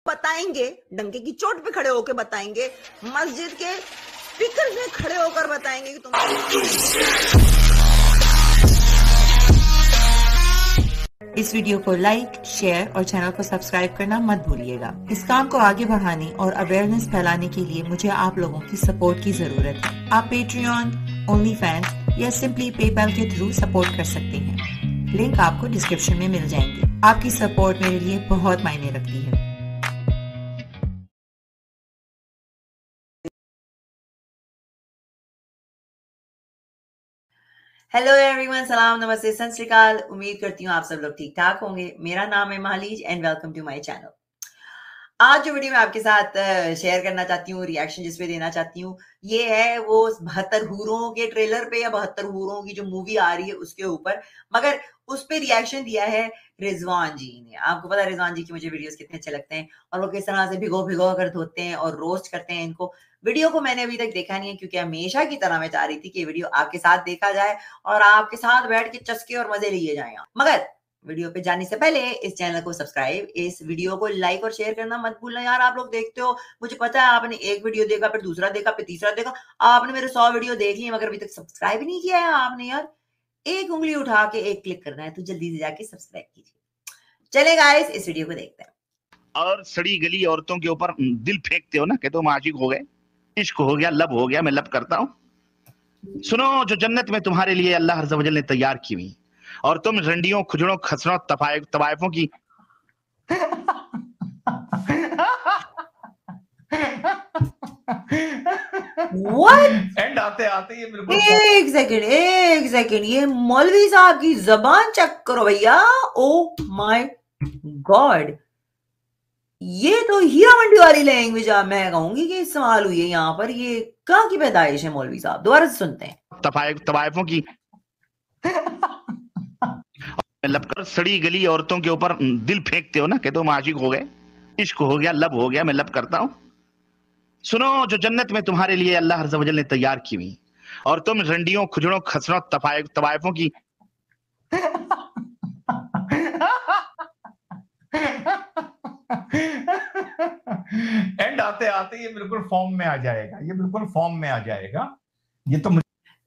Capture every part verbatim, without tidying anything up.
बताएंगे, डंके की चोट पे खड़े होकर बताएंगे, मस्जिद के स्पीकर में खड़े होकर बताएंगे कि तुम इस वीडियो को लाइक, शेयर और चैनल को सब्सक्राइब करना मत भूलिएगा। इस काम को आगे बढ़ाने और अवेयरनेस फैलाने के लिए मुझे आप लोगों की सपोर्ट की जरूरत है। आप पेट्रियन, ओनली फैंस या सिंपली पेपैल के थ्रू सपोर्ट कर सकते हैं। लिंक आपको डिस्क्रिप्शन में मिल जाएंगे। आपकी सपोर्ट मेरे लिए बहुत मायने रखती है। हेलो एवरीवन, सलाम, नमस्ते, सत श्री अकाल। उम्मीद करती हूँ आप सब लोग ठीक ठाक होंगे। मेरा नाम है महालीज and welcome to my channel. आज जो वीडियो मैं आपके साथ शेयर करना चाहती हूँ, रिएक्शन जिस पे देना चाहती हूँ, ये है वो बहत्तर हूरों के ट्रेलर पे या बहत्तर हूरों की जो मूवी आ रही है उसके ऊपर, मगर उस पे रिएक्शन दिया है रिजवान जी ने। आपको पता है रिजवान जी की मुझे वीडियोस कितने अच्छे लगते हैं और वो किस तरह से भिगो भिगो कर धोते हैं और रोस्ट करते हैं इनको। वीडियो को मैंने अभी तक देखा नहीं है क्योंकि हमेशा की तरह मैं चाह रही थी कि वीडियो आपके साथ देखा जाए और आपके साथ बैठ के चस्के और मजे लिए जाए। मगर वीडियो पे जाने से पहले इस चैनल को सब्सक्राइब, इस वीडियो को लाइक और शेयर करना मत भूलना यार। आप लोग देखते हो, मुझे पता है आपने एक वीडियो देखा, फिर दूसरा देखा, फिर तीसरा देखा, आपने मेरे सौ वीडियो देख लिए मगर अभी तक सब्सक्राइब नहीं किया है आपने। यार एक उंगली उठा के एक क्लिक करना है, तो जल्दी से जाके सब्सक्राइब कीजिए। चले गाइस, इस वीडियो को देखते हैं। और सड़ी गली औरतों के ऊपर दिल फेंकते हो ना कि तुम आशिक हो गए, इश्क हो गया, लब हो गया, मैं लब करता हूँ। सुनो, जो जन्नत में तुम्हारे लिए अल्लाह अज़्ज़ व जल ने तैयार की हुई और तुम रंडियों, खुजड़ों, खसरों, तवाइफों की What? एंड आते आते ये बिल्कुल एक सेकंड एक सेकंड ये मौलवी साहब की जबान चेक करो भैया। ओ माय गॉड, ये तो हीरा मंडी वाली लैंग्वेज मैं कहूंगी कि इस्तेमाल हुई है यहाँ पर। ये कहाँ की पैदाइश है मौलवी साहब? दोबारा से सुनते हैं। तवाइफों की लपकर सड़ी गली औरतों के ऊपर दिल फेंकते हो ना कि तुम आशिक हो गए, इश्क हो गया, लब हो गया, मैं लब करता हूँ। सुनो, जो जन्नत में तुम्हारे लिए अल्लाह अज़्ज़ व जल ने तैयार की हुई और तुम रंडियों, खुजड़ों, खसरों, तवाइफों की एंड आते आते ये बिल्कुल फॉर्म में आ जाएगा। ये बिल्कुल फॉर्म में आ जाएगा। ये तो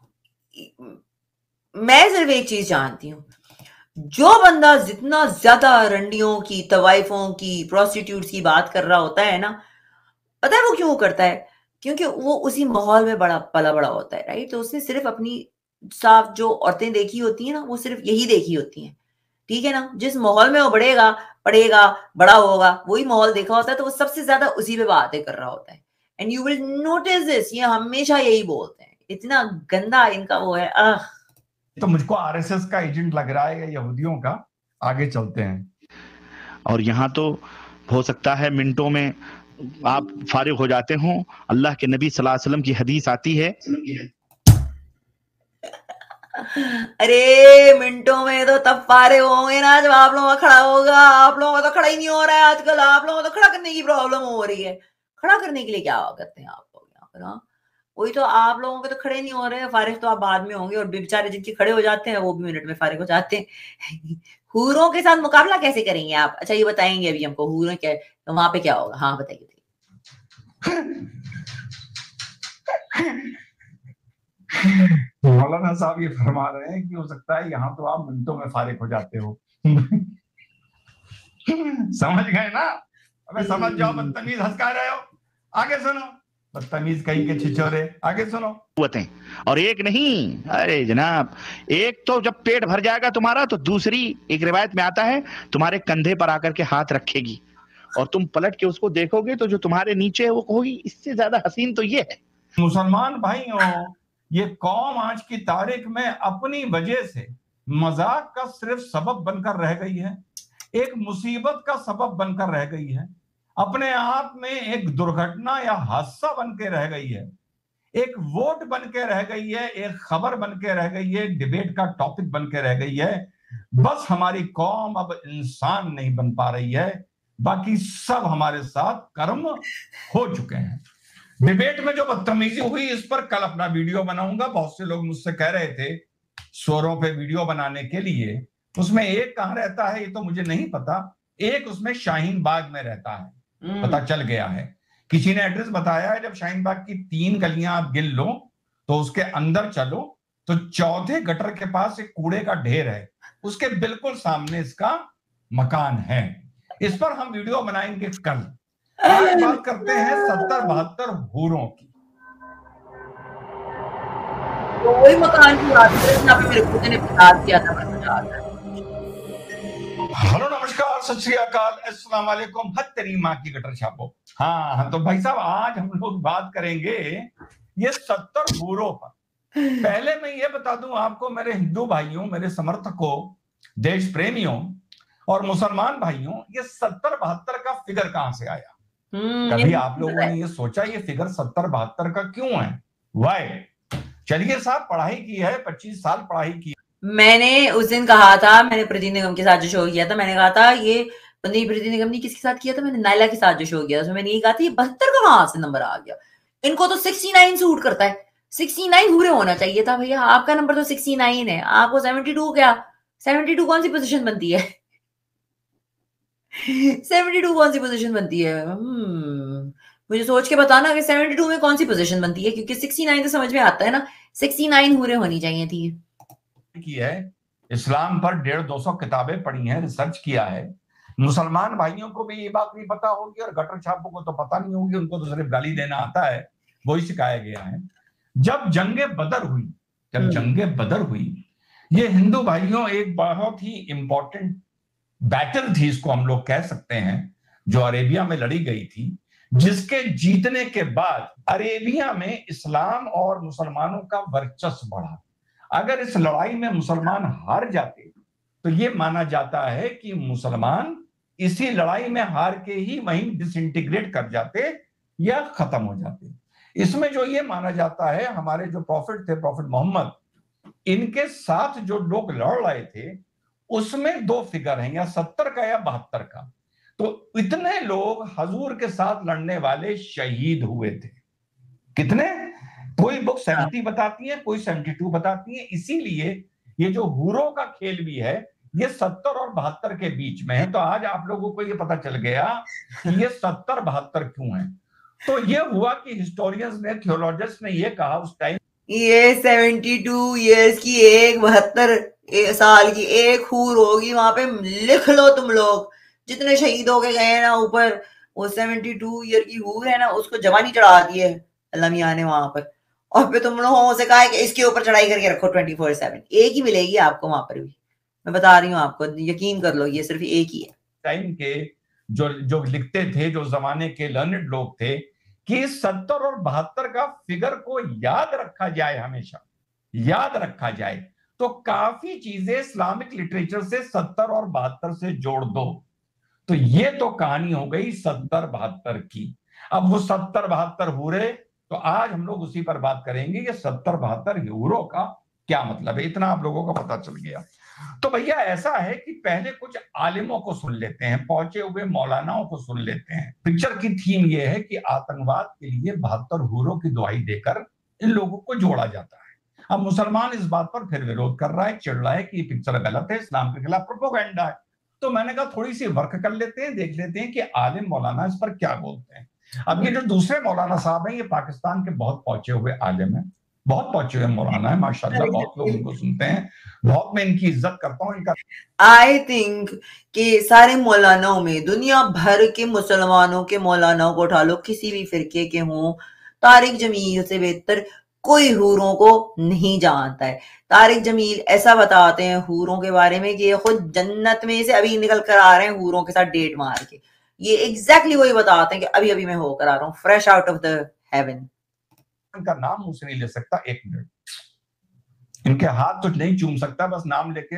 मैं सिर्फ एक चीज जानती हूँ, जो बंदा जितना ज्यादा रंडियों की, तवाइफों की, प्रोस्टिट्यूट्स की बात कर रहा होता है ना, पता है वो क्यों करता है? क्योंकि वो उसी माहौल में बड़ा पला बड़ा होता है, राइट? तो उसने सिर्फ अपनी साफ जो औरतें देखी होती हैं ना, वो सिर्फ यही देखी होती हैं, ठीक है ना? जिस माहौल में वो बढ़ेगा, पढ़ेगा, बड़ा होगा, वही माहौल देखा होता है, तो वो सबसे ज्यादा उसी पे बातें कर रहा होता है। And you will notice this, ये हमेशा यही बोलते हैं। इतना गंदा इनका वो है। आह, तो मुझको आरएसएस का एजेंट लग रहा है या यहूदियों का। आगे चलते हैं। और यहाँ तो हो सकता है मिनटों में आप फारिग हो जाते हो। अल्लाह के नबी सल्लल्लाहु अलैहि वसल्लम की हदीस आती है, अरे मिनटों में तो तब फारिग होंगे ना जब आप लोगों का खड़ा होगा। आप लोगों का तो खड़ा ही नहीं हो रहा है आजकल। आप लोगों को तो खड़ा करने की प्रॉब्लम हो रही है। खड़ा करने के लिए क्या करते हैं आप लोग यहाँ पर? हाँ, वही तो, आप लोगों के तो खड़े नहीं हो रहे हैं। फारिग तो आप बाद में होंगे, और बेचारे जिनके खड़े हो जाते हैं वो भी मिनट में फारिग हो जाते हैं। हूरों के साथ मुकाबला कैसे करेंगे आप? अच्छा ये बताएंगे अभी हमको, हूरों क्या तो वहां पे क्या होगा? हाँ बताइए। मौलाना साहब ये फरमा रहे हैं कि हो सकता है यहाँ तो आप मिनटों में फारिग हो जाते हो। समझ गए ना? अबे समझ जाओ, बदतमीज, हंस का रहे हो। आगे सुनो, बदतमीज कहीं के छिछोरे। आगे सुनो। और एक नहीं, अरे जनाब, एक तो जब पेट भर जाएगा तुम्हारा तो दूसरी, एक रिवायत में आता है, तुम्हारे कंधे पर आकर के हाथ रखेगी और तुम पलट के उसको देखोगे तो जो तुम्हारे नीचे है वो कहोगी इससे ज्यादा हसीन तो ये है। मुसलमान भाइयों, ये कौम आज की तारीख में अपनी वजह से मजाक का सिर्फ सबब बनकर रह गई है, एक मुसीबत का सबब बनकर रह गई है, अपने आप में एक दुर्घटना या हादसा बन के रह गई है, एक वोट बन के रह गई है, एक खबर बन के रह गई है, डिबेट का टॉपिक बन के रह गई है। बस हमारी कौम अब इंसान नहीं बन पा रही है, बाकी सब हमारे साथ कर्म हो चुके हैं। डिबेट में जो बदतमीजी हुई इस पर कल अपना वीडियो बनाऊंगा। बहुत से लोग मुझसे कह रहे थे स्वरों पे वीडियो बनाने के लिए। उसमें एक कहां रहता है ये तो मुझे नहीं पता, एक उसमें शाहीन बाग में रहता है। पता चल गया है। किसी ने एड्रेस बताया है, जब शाहीन बाग की तीन गलियां आप गिन लो तो उसके अंदर चलो तो चौथे गटर के पास एक कूड़े का ढेर है, उसके बिल्कुल सामने इसका मकान है। इस पर हम वीडियो बनाएंगे कल। आज बात करते हैं सत्तर बहत्तर हूरों की। तो वही मकान की बात है जहाँ पे मेरे खुद ने प्रचार किया था प्रचार। हेलो नमस्कार सत श्री अकाल अस्सलाम वालेकुम, हद तेरी माँ की गटर छापो। हाँ तो भाई साहब आज हम लोग बात करेंगे ये सत्तर हूरों पर। पहले मैं ये बता दूं आपको, मेरे हिंदू भाइयों, मेरे समर्थकों, देश प्रेमियों और मुसलमान भाइयों, ये सत्तर बहत्तर का फिगर कहां से आया? कभी आप लोगों ने ये सोचा ये फिगर सत्तर बहत्तर का क्यों है? वाई? चलिए साहब, पढ़ाई की है, पच्चीस साल पढ़ाई की। मैंने उस दिन कहा था, मैंने प्रदीप निगम के साथ जो शो किया था, मैंने कहा था ये प्रदीप निगम ने किसके साथ किया था? मैंने नायला के साथ जो शो किया था, मैंने ये कहा था ये बहत्तर का कहां से नंबर आ गया? इनको तो सिक्सटी नाइन सूट करता है, सिक्सटी नाइन पूरे होना चाहिए था भैया। आपका नंबर तो सिक्सटी नाइन है, आपको सेवेंटी टू क्या? सेवेंटी टू कौन सी पोजीशन बनती है? सेवेंटी टू कौन सी पोजीशन बनती है? hmm, मुझे सोच के बताना कि सेवेंटी टू में कौन सी पोजीशन बनती है, क्योंकि सिक्सटी नाइन तो समझ में आता है ना, सिक्सटी नाइन पूरे होनी चाहिए थी। की है, इस्लाम पर डेढ़ दो सौ किताबें पढ़ी हैं, रिसर्च किया है। मुसलमान भाइयों को भी ये बात नहीं पता होगी और गटर छापों को तो पता नहीं होगी, उनको तो सिर्फ गाली देना आता है, वही सिखाया गया है। जब जंगे बदर हुई, जब जंगे बदर हुई, ये हिंदू भाइयों एक बहुत ही इंपॉर्टेंट बैटल थी, इसको हम लोग कह सकते हैं, जो अरेबिया में लड़ी गई थी, जिसके जीतने के बाद अरेबिया में इस्लाम और मुसलमानों का वर्चस्व बढ़ा। अगर इस लड़ाई में मुसलमान हार जाते तो ये माना जाता है कि मुसलमान इसी लड़ाई में हार के ही वहीं डिसइंटीग्रेट कर जाते या खत्म हो जाते। इसमें जो ये माना जाता है, हमारे जो प्रॉफिट थे, प्रॉफिट मोहम्मद, इनके साथ जो लोग लड़ रहे थे उसमें दो फिगर हैं, या सत्तर का या बहत्तर का। तो इतने लोग हजूर के साथ लड़ने वाले शहीद हुए थे। कितने? कोई बुक सेवेंटी बताती है, कोई सेवेंटी टू बताती है। इसीलिए ये जो हूरों का खेल भी है, ये सत्तर और बहत्तर के बीच में है। तो आज आप लोगों को ये पता चल गया कि ये सत्तर बहत्तर क्यों है। तो ये हुआ कि हिस्टोरियंस ने, थियोलॉजिस्ट ने ये कहा उस टाइम, ये सेवेंटी टू इयर्स की एक बहत्तर साल की एक हूर होगी, वहां पे लिख लो तुम लोग, जितने शहीद हो के गए ना ऊपर, वो सेवेंटी टू ईयर की हूर है ना, उसको जवानी चढ़ा दी है अल्लाह मियां ने वहां पर। और फिर तुम लोगों से कहा है कि इसके ऊपर चढ़ाई करके रखो ट्वेंटी फोर सेवन। एक ही मिलेगी आपको वहां पर भी, मैं बता रही हूँ आपको, यकीन कर लो, ये सिर्फ एक ही है। टाइम के जो जो लिखते थे, जो जमाने के लर्नेड लोग थे, कि सत्तर और बहत्तर का फिगर को याद रखा जाए, हमेशा याद रखा जाए। तो काफी चीजें इस्लामिक लिटरेचर से सत्तर और बहत्तर से जोड़ दो। तो ये तो कहानी हो गई सत्तर बहत्तर की। अब वो सत्तर बहत्तर हूरे, तो आज हम लोग उसी पर बात करेंगे कि सत्तर बहत्तर हूरों का क्या मतलब है। इतना आप लोगों को पता चल गया। तो भैया ऐसा है कि पहले कुछ आलिमों को सुन लेते हैं, पहुंचे हुए मौलानाओं को सुन लेते हैं। पिक्चर की थीम ये है कि आतंकवाद के लिए बहत्तर हूरों की दुआई देकर इन लोगों को जोड़ा जाता है। अब मुसलमान इस बात पर फिर विरोध कर रहा है, चिढ़ रहा है कि ये पिक्चर गलत है, इस्लाम के खिलाफ प्रोपेगेंडा है। तो मैंने कहा थोड़ी सी वर्क कर लेते हैं, देख लेते हैं कि आलिम मौलाना इस पर क्या बोलते हैं। अब ये जो दूसरे मौलाना साहब हैं, ये पाकिस्तान के बहुत पहुंचे हुए आलिम हैं, बहुत पहुंचे हुए मौलाना है, माशाल्लाह, बहुत लोग उनको सुनते हैं, बहुत मैं इनकी इज्जत करता हूँ। इनका आई थिंक कि सारे मौलानाओं में, दुनिया भर के मुसलमानों के मौलानाओं को उठा लो, किसी भी फिरके के हों, तारिक जमील से बेहतर कोई हूरों को नहीं जानता है। तारिक जमील ऐसा बताते हैं हूरों के बारे में कि ये खुद जन्नत में से अभी निकल कर आ रहे हैं हूरों के साथ डेट मार के। ये एग्जैक्टली वही बताते हैं कि अभी अभी मैं होकर आ रहा हूँ, fresh out of the heaven. इनका नाम मुझसे नहीं ले सकता एक मिनट, इनके हाथ तो नहीं चूम सकता, बस नाम लेके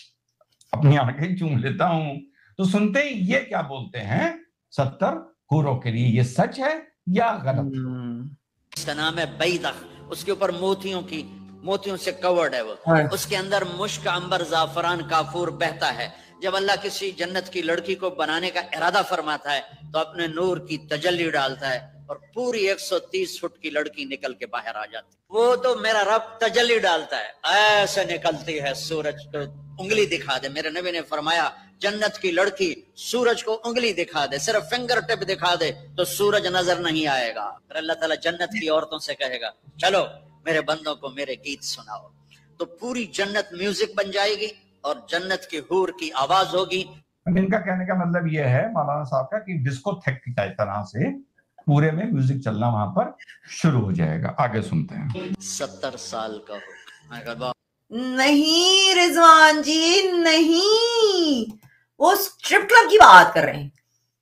अपनी आंखें चूम लेता हूं। तो सुनते ही ये क्या बोलते हैं, सत्तर हूरों के लिए ये सच है या गलत? इसका नाम है बैदख, उसके ऊपर मोतियों की मोतियों से कवर्ड है वो, उसके अंदर मुश्क, अंबर, जाफरान, काफूर बहता है। जब अल्लाह किसी जन्नत की लड़की को बनाने का इरादा फरमाता है तो अपने नूर की तजल्ली डालता है और पूरी एक सौ तीस फुट की लड़की निकल के बाहर आ जाती। वो तो मेरा रब तजल्ली डालता है, ऐसे निकलती है सूरज तो उंगली दिखा दे। मेरे नबी ने फरमाया जन्नत की लड़की सूरज को उंगली दिखा दे, सिर्फ फिंगर टिप दिखा दे तो सूरज नजर नहीं आएगा। फिर अल्लाह ताला जन्नत की औरतों से कहेगा चलो मेरे बंदों को मेरे गीत सुनाओ, तो पूरी जन्नत म्यूजिक बन जाएगी और जन्नत की हूर की आवाज होगी। इनका कहने का मतलब यह है मौलाना साहब का कि डिस्को थेक की तरह से पूरे में म्यूजिक चलना वहां पर शुरू हो जाएगा। आगे सुनते हैं। सत्तर साल का हो। नहीं रिजवान जी नहीं, वो स्ट्रिप क्लब की बात कर रहे हैं।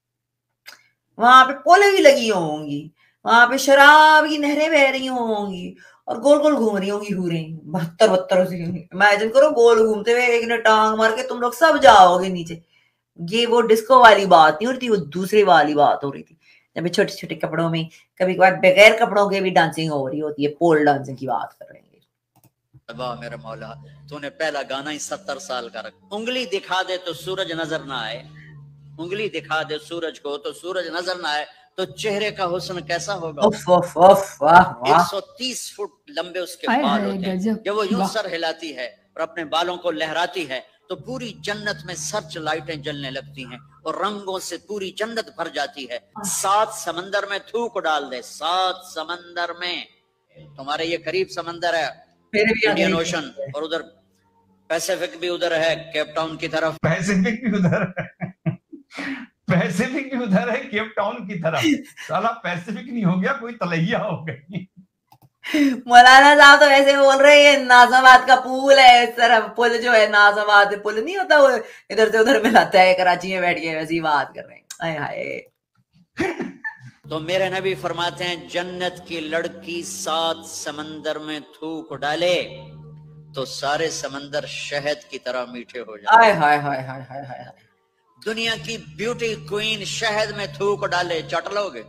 वहां पे पोले भी लगी होंगी, वहां पे शराब की नहरें बह रही होंगी और गोल गोल घूम रही होंगी हूरें बहत्तर बहत्तर से। इमेजिन करो गोल घूमते हुए एक ने टांग मार के तुम लोग सब जाओगे नीचे। ये वो डिस्को वाली बात नहीं हो रही थी, वो दूसरी वाली बात हो रही थी जब छोटे छोटे कपड़ों में कभी कभार बगैर कपड़ों के भी डांसिंग हो रही होती है। पोल डांसिंग की बात कर रहे हैं। वाह मेरे मौला, तूने पहला गाना ही सत्तर साल का रख। उंगली दिखा दे तो सूरज नजर ना आए, उंगली दिखा दे सूरज को तो सूरज नजर ना आए, तो चेहरे का हुस्न कैसा होगा। उफ, उफ, उफ, वाह, वाह। एक सौ तीस फुट लंबे उसके बाल होते हैं। जब वो यूं सर हिलाती है और अपने बालों को लहराती है तो पूरी जन्नत में सर्च लाइटें जलने लगती हैं और रंगों से पूरी जन्नत भर जाती है। सात समंदर में थूक डाल दे, सात समंदर में। तुम्हारे ये करीब समंदर है इंडियन ओशन, और उधर पैसिफिक भी उधर है केप टाउन की तरफ। पैसिफिक भी उधर है पैसिफिक भी उधर है केप टाउन की तरफ। साला पैसिफिक नहीं हो गया, कोई तलैया हो गई। मौलाना साहब तो ऐसे बोल रहे हैं नाजाबाद का पुल है इस तरफ, पुल जो है नाजाबाद पुल नहीं होता वो इधर से उधर मिलाता है, कराची में बैठ के वैसी बात कर रहे हैं। हाय हाय। तो मेरे नबी फरमाते हैं जन्नत की लड़की सात समंदर में थूक डाले तो सारे समंदर शहद की तरह मीठे हो जाए। हाय हाय हाय हाय हाय हाय। दुनिया की ब्यूटी क्वीन शहद में थूक डाले, चट लोगे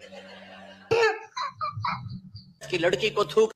की लड़की को थूक।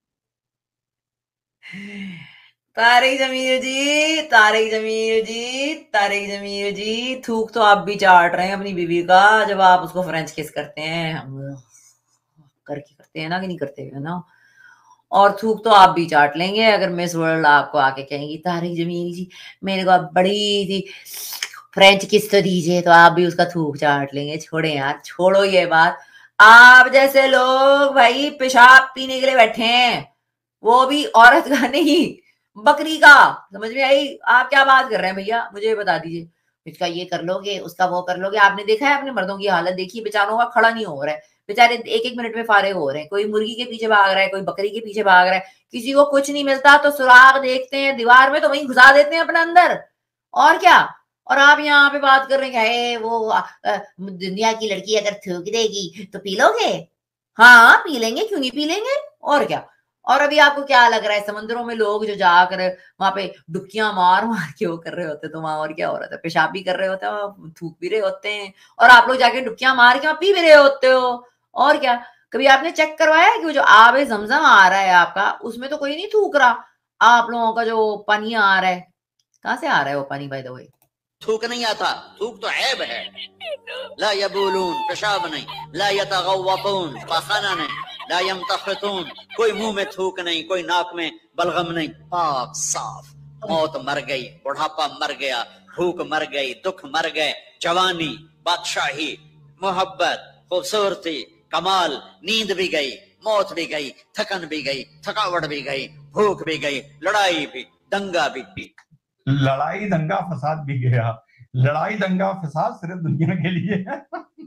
तारिक जमील जी, तारिक जमील जी, तारिक जमील जी, थूक तो आप भी चाट रहे हैं अपनी बीवी का जब आप उसको फ्रेंच किस करते हैं। हम करके करते हैं ना कि नहीं करते है ना। और थूक तो आप भी चाट लेंगे अगर मिस वर्ल्ड आपको आके कहेंगी तारिक जमील जी मेरे को आप बड़ी सी फ्रेंच किस तो दीजिए, तो आप भी उसका थूक चाट लेंगे। छोड़े यार, छोड़ो ये बात। आप जैसे लोग भाई पेशाब पीने के लिए बैठे हैं, वो भी औरत का नहीं बकरी का। समझ में आई? आप क्या बात कर रहे हैं भैया, मुझे बता दीजिए। इसका ये कर लोगे, उसका वो कर लोगे। आपने देखा है अपने मर्दों की हालत, देखिए बेचारों का खड़ा नहीं हो रहा है, बेचारे एक एक मिनट में फारे हो रहे हैं। कोई मुर्गी के पीछे भाग रहा है, कोई बकरी के पीछे भाग रहा है। किसी को कुछ नहीं मिलता तो सुराग देखते हैं दीवार में, तो वहीं घुसा देते हैं अपने अंदर। और क्या। और आप यहाँ पे बात कर रहे हैं वो आ, आ, दुनिया की लड़की अगर थूक देगी तो पी लोगे। हाँ पी लेंगे, क्यों नहीं पी लेंगे। और क्या। और अभी आपको क्या लग रहा है समंदरों में लोग जो जाकर वहां पे डुबकियां मार मार के वो कर रहे होते, तो वहां और क्या हो रहा था, पेशाब भी कर रहे होते हैं, थूक भी रहे होते हैं, और आप लोग जाके डुबकियां मार के वहां पी भी रहे होते हो। और क्या। कभी आपने चेक करवाया कि वो जो आबे जमजम आ रहा है आपका, उसमें तो कोई नहीं थूक रहा। आप लोगों का जो पानी आ रहा है, कहाँ से आ रहा है वो पानी बाय द वे। थूक नहीं आता, थूक तो ऐब है। ला यबूलून, पेशाब नहीं। ला यतगव्वतून, पाखाना नहीं। ला यमतखितून, कोई मुंह में थूक नहीं, कोई नाक में बलगम नहीं, पाक साफ। मौत मर गई, बुढ़ापा मर गया, भूख मर गई, दुख मर गए, जवानी, बादशाही, मोहब्बत, खूबसूरती, कमाल, नींद भी गई, मौत भी गई, थकन भी गई, थकावट भी गई, भूख भी गई, लड़ाई भी, दंगा भी। लड़ाई दंगा फसाद भी गया। लड़ाई दंगा फसाद सिर्फ दुनिया के लिए है।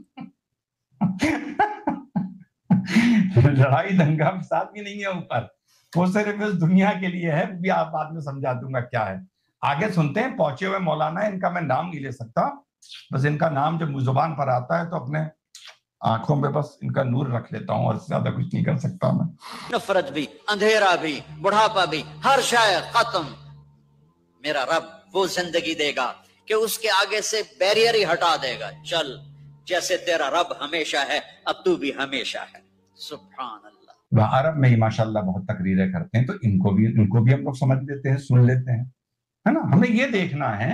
लड़ाई दंगा फसाद भी नहीं है ऊपर, वो सिर्फ इस दुनिया के लिए है। भी आप बाद में समझा दूंगा क्या है। आगे सुनते हैं। पहुंचे हुए मौलाना, इनका मैं नाम नहीं ले सकता, बस इनका नाम जब मुंह जुबान पर आता है तो अपने आंखों में बस इनका नूर रख लेता हूँ, और ज्यादा कुछ नहीं कर सकता मैं। नफरत भी, अंधेरा भी, बुढ़ापा भी, हर शय खत्म। मेरा रब वो जिंदगी देगा कि उसके आगे से बैरियर ही हटा देगा। चल जैसे तेरा रब हमेशा है, अब तू भी हमेशा है। सुभान अल्लाह। अरब में ही माशाल्लाह बहुत तकरीरें करते हैं, तो इनको भी इनको भी हम लोग समझ लेते हैं, सुन लेते हैं, है ना। हमें ये देखना है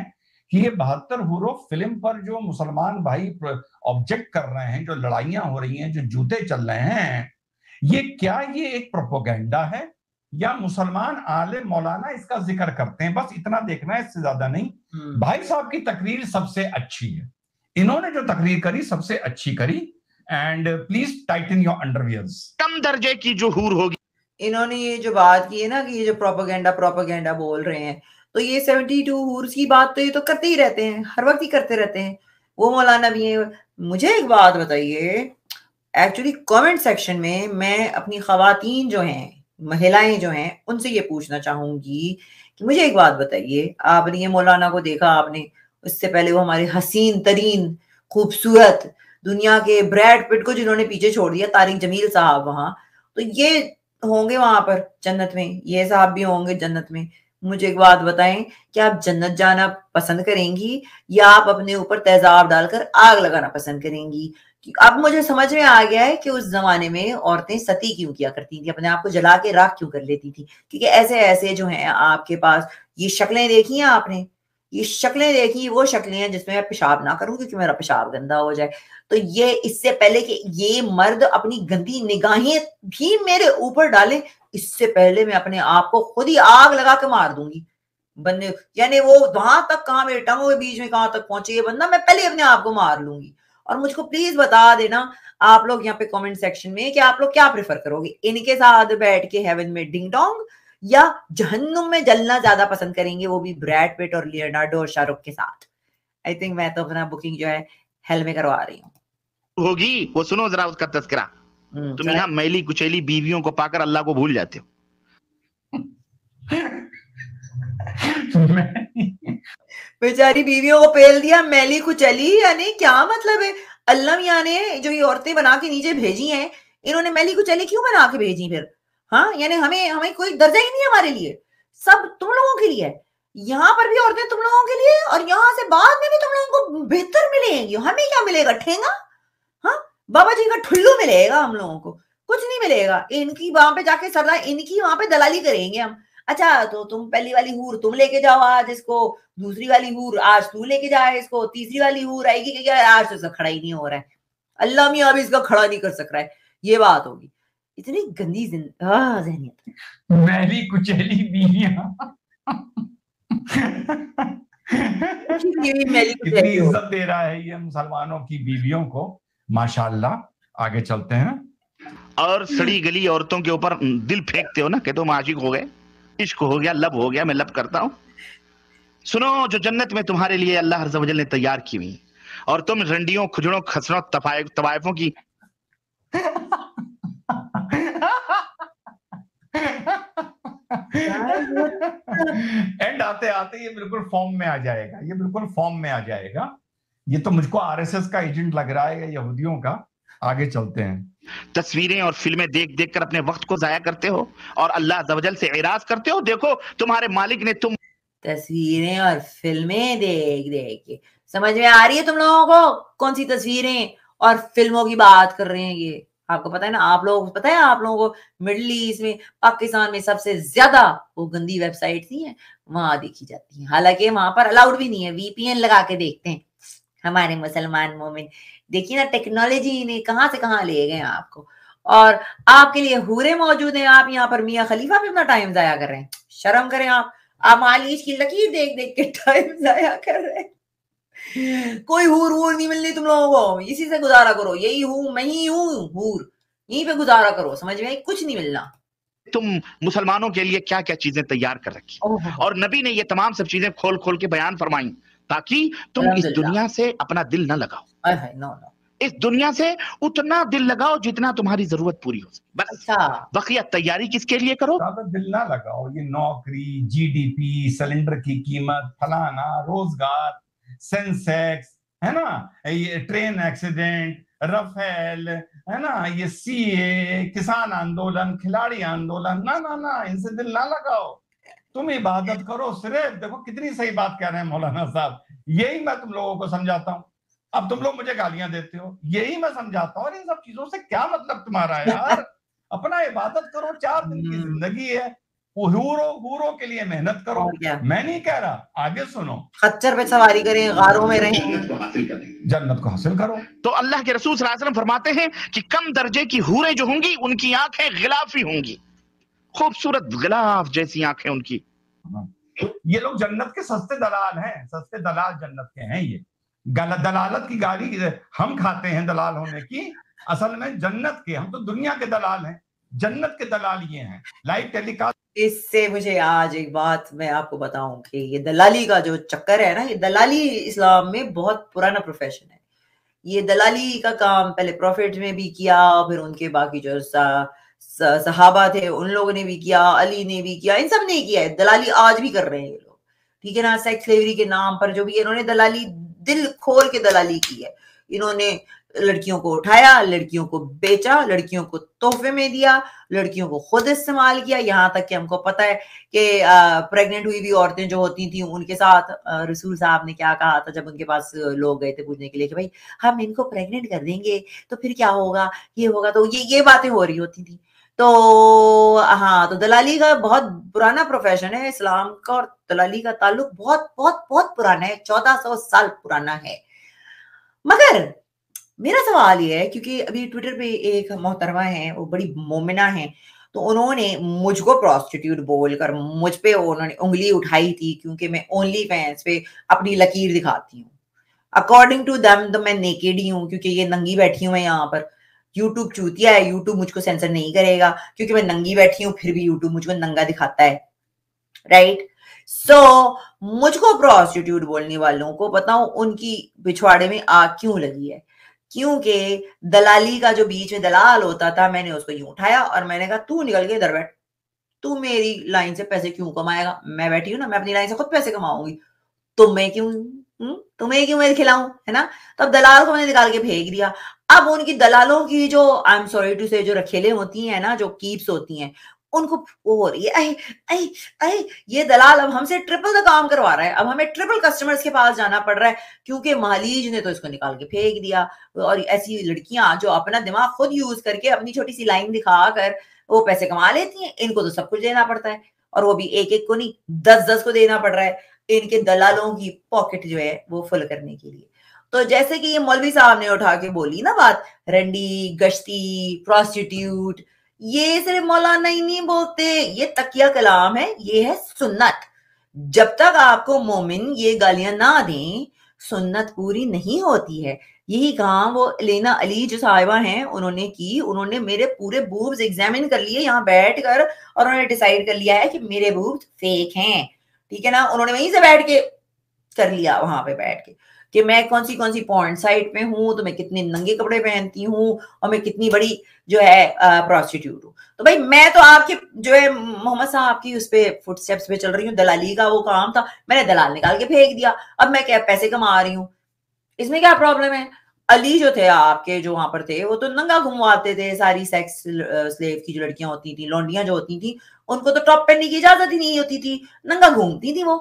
कि ये बहत्तर हूरों फिल्म पर जो मुसलमान भाई ऑब्जेक्ट कर रहे हैं, जो लड़ाइयां हो रही हैं, जो जूते चल रहे हैं, ये क्या ये एक प्रोपोगेंडा है या मुसलमान आले मौलाना इसका जिक्र करते हैं? बस इतना देखना है, इससे ज्यादा नहीं। भाई साहब की तकरीर सबसे अच्छी है, इन्होंने जो तकरीर करी सबसे अच्छी करी। And please tighten your underwears. कम दर्जे की जो हूर होगी, इन्होंने ये जो बात की है ना कि ये जो प्रोपेगेंडा प्रोपेगेंडा बोल रहे हैं, तो ये बहत्तर हूर्स की बात तो ये तो करते ही रहते हैं, हर वक्त ही करते रहते हैं, वो मौलाना भी है। मुझे एक बात बताइए, एक्चुअली कमेंट सेक्शन में मैं अपनी खवातीन जो हैं, महिलाएं जो हैं, उनसे ये पूछना चाहूंगी कि मुझे एक बात बताइए, आपने ये मौलाना को देखा, आपने उससे पहले वो हमारे हसीन तरीन खूबसूरत दुनिया के ब्रैड पिट को जिन्होंने पीछे छोड़ दिया, तारिक जमील साहब, वहां तो ये होंगे वहां पर जन्नत में, ये साहब भी होंगे जन्नत में। मुझे एक बात बताएं कि आप जन्नत जाना पसंद करेंगी या आप अपने ऊपर तेजाब डालकर आग लगाना पसंद करेंगी? अब मुझे समझ में आ गया है कि उस जमाने में औरतें सती क्यों किया करती थी, अपने आप को जला के राख क्यों कर लेती थी, क्योंकि ऐसे ऐसे जो हैं आपके पास ये शक्लें देखी हैं आपने, ये शक्लें देखी, वो शक्लें हैं जिसमें मैं पेशाब ना करूं क्योंकि मेरा पेशाब गंदा हो जाए। तो ये इससे पहले कि ये मर्द अपनी गंदी निगाहें भी मेरे ऊपर डाले, इससे पहले मैं अपने आप को खुद ही आग लगा के मार दूंगी बंदे। यानी वो वहां तक कहां, मेरे टंगों के बीच में कहां तक पहुंचे ये बंदा, मैं पहले अपने आप को मार लूंगी। और मुझको प्लीज बता देना आप लोग यहाँ पे कमेंट सेक्शन में कि आप लोग क्या प्रेफर करोगे, इनके साथ बैठ के हेवन में डिंग डोंग या जहन्नुम में जलना ज्यादा पसंद करेंगे, वो भी ब्रैड पिट और लियोनार्डो और शाहरुख के साथ। आई थिंक मैं तो अपना बुकिंग जो है हेल में करवा रही हूँ। होगी वो सुनो जरा उसका तस्करा। तुम यहाँ मैली कुचैली बीवियों को पाकर अल्लाह को भूल जाते हो। बेचारी बीवियों को पेल दिया मैली कुचैली, यानी क्या मतलब है? अल्लाह मियां ने जो ये औरतें बना के नीचे भेजी हैं, इन्होंने मैली कुचैली क्यों बना के भेजी फिर? हाँ, यानी हमें हमें कोई दर्जा ही नहीं है हमारे लिए, सब तुम लोगों के लिए। यहाँ पर भी औरतें तुम लोगों के लिए और यहाँ से बाद में भी तुम लोगों को बेहतर मिलेंगी। हमें क्या मिलेगा? ठेंगा? हाँ, बाबा जी का ठुल्लू मिलेगा हम लोगों को, कुछ नहीं मिलेगा। इनकी वहां पे जाके सरदार इनकी वहां पे दलाली करेंगे हम। अच्छा, तो तुम पहली वाली हूर तुम लेके जाओ आज इसको, दूसरी वाली हूर आज तू लेके जाए इसको, तीसरी वाली हूर आएगी कि क्या आज तो इसका खड़ा ही नहीं हो रहा है, अल्लाह मियां अभी इसका खड़ा नहीं कर सक रहा है, ये बात होगी। इतनी गंदी ज़हनियत, मैली कुचैली बीवियां। कितनी इज्जत दे रहा है ये मुसलमानों की बीवियों को, माशाल्लाह। आगे चलते हैं। और सड़ी गली औरतों के ऊपर दिल फेंकते हो ना कि तुम आशिक हो गए, इश्क हो गया, लब हो गया, मैं लब करता हूं। सुनो, जो जन्नत में तुम्हारे लिए अल्लाह अज़्ज़ व जल ने तैयार की हुई, और तुम रंडियों, खुजड़ों, खसरों, तवाइफों की एंड आते आते ये बिल्कुल फॉर्म में आ जाएगा, ये बिल्कुल फॉर्म में आ जाएगा। ये तो मुझको आरएसएस का एजेंट लग रहा है, यहूदियों का। आगे चलते हैं। तस्वीरें और फिल्में देख देख कर अपने वक्त को जाया करते हो और अल्लाह अज़्ज़ व जल से इराज करते हो। देखो तुम्हारे मालिक ने तुम तस्वीरें और फिल्में देख देख के, समझ में आ रही है तुम लोगों को कौन सी तस्वीरें और फिल्मों की बात कर रहे हैं? ये आपको पता है ना, आप लोग पता है आप लोगों को मिडिल ईस्ट में, पाकिस्तान में सबसे ज्यादा वो गंदी वेबसाइट थी हैं, वहां देखी जाती है। हालांकि वहां पर अलाउड भी नहीं है, वीपीएन लगा के देखते हैं हमारे मुसलमान मोमिन। देखिए ना, टेक्नोलॉजी ने कहां से कहां ले गए आपको, और आपके लिए हूरे मौजूद हैं। आप यहाँ पर मियाँ खलीफा पे अपना टाइम जाया कर रहे हैं, शर्म करें आप। आप मालिश की लकीर देख देख के टाइम जाया कर रहे हैं। कोई हूर हूर नहीं मिलनी तुम लोगों को, इसी से गुजारा करो। यही हूँ, मैं ही हूँ हूर, यहीं पे गुजारा करो, समझ में? कुछ नहीं मिलना। तुम मुसलमानों के लिए क्या क्या चीजें तैयार कर रखी, और नबी ने ये तमाम सब चीजें खोल खोल के बयान फरमाई ताकि तुम इस दुनिया से अपना दिल न लगाओ। नो नो, इस दुनिया से उतना दिल लगाओ जितना तुम्हारी जरूरत पूरी हो सके, बस। अच्छा, बकिया तैयारी किसके लिए करो? ज्यादा दिल ना लगाओ। ये नौकरी, जीडीपी, सिलेंडर की कीमत, फलाना, रोजगार, सेंसेक्स, है ना, ये ट्रेन एक्सीडेंट, रफेल, है ना, ये सीए, किसान आंदोलन, खिलाड़ी आंदोलन, ना ना ना, इनसे दिल ना लगाओ। तुम इबादत करो सिर्फ। देखो कितनी सही बात कह रहे हैं मौलाना साहब, यही मैं तुम लोगों को समझाता हूँ। अब तुम लोग मुझे गालियां देते हो, यही मैं समझाता हूँ। और इन सब चीजों से क्या मतलब तुम्हारा यार? अपना इबादत करो, चार दिन की जिंदगी है, हूरों हूरों के लिए मेहनत करो। और क्या, मैं नहीं कह रहा, आगे सुनो, खच्चर पे सवारी करें, गारों में रहें, जन्नत को हासिल करो। तो अल्लाह के रसूल सल्लल्लाहु अलैहि वसल्लम फरमाते हैं कि कम दर्जे की हूरें जो होंगी उनकी आंखें गिलाफी होंगी, खूबसूरत गिलाफ जैसी आंखें उनकी। ये लोग जन्नत के सस्ते दलाल हैं, सस्ते दलाल जन्नत के हैं। ये गलत दलालत की गाली हम खाते हैं दलाल होने की, असल में जन्नत के, हम तो दुनिया के दलाल हैं, जन्नत के दलाल ये हैं। लाइव टेलीकास्ट, इससे मुझे आज एक बात मैं आपको बताऊं कि ये दलाली का जो चक्कर है ना, ये दलाली इस्लाम में बहुत पुराना प्रोफेशन है। ये दलाली का काम पहले प्रॉफिट में भी किया, फिर उनके बाकी जो सहाबा थे उन लोगों ने भी किया, अली ने भी किया, इन सब ने किया है। दलाली आज भी कर रहे हैं ये लोग, ठीक है ना। सेक्स स्लेवरी के नाम पर जो भी इन्होंने दलाली, दिल खोल के दलाली की है। इन्होंने लड़कियों को उठाया, लड़कियों को बेचा, लड़कियों को तोहफे में दिया, लड़कियों को खुद इस्तेमाल किया। यहाँ तक कि हमको पता है कि प्रेग्नेंट हुई भी औरतें जो होती थी उनके साथ रसूल साहब ने क्या कहा था जब उनके पास लोग गए थे पूछने के लिए कि भाई हम इनको प्रेग्नेंट कर देंगे तो फिर क्या होगा, ये होगा, तो ये ये बातें हो रही होती थी। तो हाँ, तो दलाली का बहुत पुराना प्रोफेशन है इस्लाम का, और दलाली का ताल्लुक बहुत बहुत बहुत पुराना है, चौदह सौ साल पुराना है। मगर मेरा सवाल ये है, क्योंकि अभी ट्विटर पे एक मोहतरमा है, वो बड़ी मोमिना है, तो उन्होंने मुझको प्रोस्टिट्यूट बोलकर मुझ पे उन्होंने उंगली उठाई थी, क्योंकि मैं ओनली फैंस पे अपनी लकीर दिखाती हूँ। अकॉर्डिंग टू देम तो मैं नेकेड ही हूँ, क्योंकि ये नंगी बैठी हूँ मैं यहाँ पर। यूट्यूब चूतिया है, यूट्यूब मुझको सेंसर नहीं करेगा क्योंकि मैं नंगी बैठी हूँ, फिर भी यूट्यूब मुझको नंगा दिखाता है, राइट। सो so, मुझको प्रोस्टिट्यूट बोलने वालों को बताऊं उनकी पिछवाड़े में आग क्यों लगी है। क्योंकि दलाली का जो बीच में दलाल होता था, मैंने उसको यूं उठाया और मैंने कहा तू निकल के इधर बैठ, तू मेरी लाइन से पैसे क्यों कमाएगा, मैं बैठी हूं ना, मैं अपनी लाइन से खुद पैसे कमाऊंगी, तो मैं क्यों हुँ? तुम्हें क्यों मैं खिलाऊं, है ना। तो अब दलाल को मैंने निकाल के फेंक दिया। अब उनकी दलालों की जो आई एम सॉरी टू से जो रखेले होती हैं ना, जो कीप्स होती हैं, उनको वो हो रही है, अरे अरे अरे ये दलाल अब हमसे ट्रिपल द काम करवा रहा है, अब हमें ट्रिपल कस्टमर्स के पास जाना पड़ रहा है, क्योंकि मालीज ने तो इसको निकाल के फेंक दिया। और ऐसी लड़कियां जो अपना दिमाग खुद यूज करके अपनी छोटी सी लाइन दिखा कर वो पैसे कमा लेती हैं, इनको तो सब कुछ देना पड़ता है, और वो भी एक एक को नहीं, दस दस को देना पड़ रहा है इनके दलालों की पॉकेट जो है वो फुल करने के लिए। तो जैसे कि ये मौलवी साहब ने उठा के बोली ना बात, रंडी, गश्ती, प्रोस्टिट्यूट, ये सिर्फ मौलाना ही नहीं बोलते, ये तकिया कलाम है, ये है सुन्नत। जब तक आपको मोमिन ये गालियां ना दें, सुन्नत पूरी नहीं होती है। यही काम वो लेना अली जो साहिबा हैं उन्होंने की, उन्होंने मेरे पूरे बूब्स एग्जामिन कर लिए यहाँ बैठ कर, और उन्होंने डिसाइड कर लिया है कि मेरे बूब्स फेक हैं, ठीक है ना। उन्होंने वहीं से बैठ के कर लिया, वहां पे बैठ के, कि मैं कौन सी कौन सी पॉइंट साइड पे हूँ, तो मैं कितने नंगे कपड़े पहनती हूँ, और मैं कितनी बड़ी जो है प्रोस्टिट्यूट हूँ। तो भाई मैं तो आपके जो है मोहम्मद साहब की उस पे फुटस्टेप्स पे चल रही हूँ। दलाली का वो काम था, मैंने दलाल निकाल के फेंक दिया, अब मैं क्या पैसे कमा रही हूँ, इसमें क्या प्रॉब्लम है। अली जो थे आपके जो वहां पर थे, वो तो नंगा घुमवाते थे सारी सेक्स स्लेव की जो लड़कियां होती थी, लौंडियां जो होती थी, उनको तो टॉप पहनने की इजाजत ही नहीं होती थी, नंगा घूमती थी वो।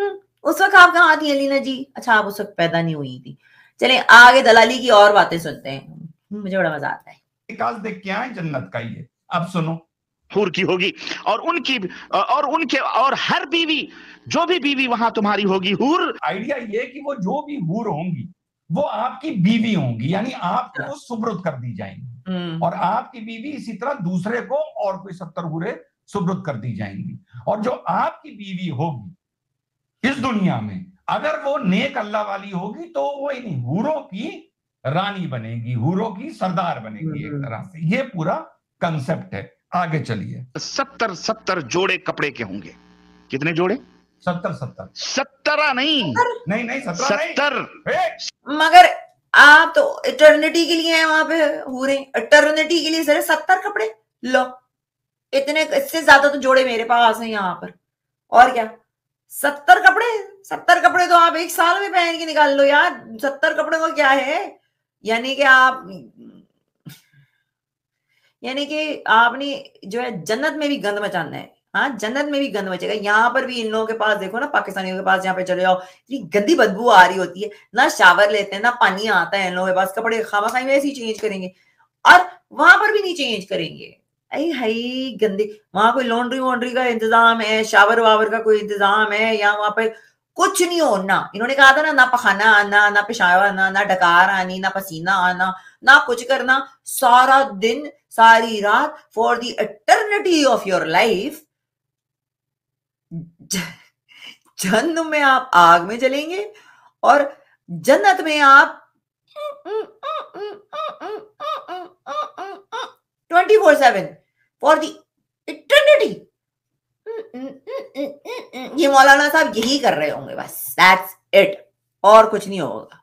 उस वक्त आप कहाँ थी अलीना जी? अच्छा, आप उस वक्त पैदा नहीं हुई थी। चलें आगे दलाली की और बातें सुनते हैं, मुझे बड़ा मजा आता है। देख के आए जन्नत का ये, अब सुनो, हूर की होगी, और उनकी और उनके और हर बीवी, जो भी बीवी वहां तुम्हारी होगी हूर। आइडिया ये कि वो जो भी हूर होंगी वो आपकी बीवी होंगी, यानी आपको वो सुब्रुत कर दी जाएंगी, और आपकी बीवी इसी तरह दूसरे को और कोई सत्तर हूरें सुब्रुत कर दी जाएंगी। और जो आपकी बीवी होगी इस दुनिया में, अगर वो नेक अल्लाह वाली होगी तो वो इन हूरों की रानी बनेगी, हूरों की सरदार बनेगी एक तरह से। ये पूरा कंसेप्ट है। आगे चलिए। सत्तर सत्तर जोड़े कपड़े के होंगे। कितने जोड़े? सत्तर सत्तर सत्तरा नहीं नहीं नहीं सत्तर सत्तर। मगर आप तो इटर्निटी के लिए हैं वहां पे हूरे, इटर्निटी के लिए सर सत्तर कपड़े लो, इतने इससे ज्यादा तो जोड़े मेरे पास हैं यहाँ पर। और क्या सत्तर कपड़े, सत्तर कपड़े तो आप एक साल में पहन के निकाल लो यार। सत्तर कपड़े को क्या है, यानी कि आप यानी कि आपने जो है जन्नत में भी गंद मचाना है। हाँ, जन्नत में भी गंद मचेगा। यहाँ पर भी इन लोगों के पास देखो ना, पाकिस्तानियों के पास यहाँ पे चले जाओ, इतनी गंदी बदबू आ रही होती है, ना शावर लेते हैं, ना पानी आता है इन लोगों के पास, कपड़े खामा खाई में ऐसे ही चेंज करेंगे, और वहां पर भी नहीं चेंज करेंगे। आई हाई गंदे, वहां कोई लॉन्ड्री वॉन्ड्री का इंतजाम है, शावर वावर का कोई इंतजाम है, या वहां पे कुछ नहीं होना। इन्होंने कहा था ना, ना पखाना आना, ना पेशाब आना, ना डकार आनी, ना पसीना आना, ना कुछ करना, सारा दिन सारी रात for the eternity of your life जहन्नुम में आप आग में जलेंगे और जन्नत में आप twenty four seven for the eternity. ये मौलाना साहब यही कर रहे होंगे बस, दैट्स इट, और कुछ नहीं होगा।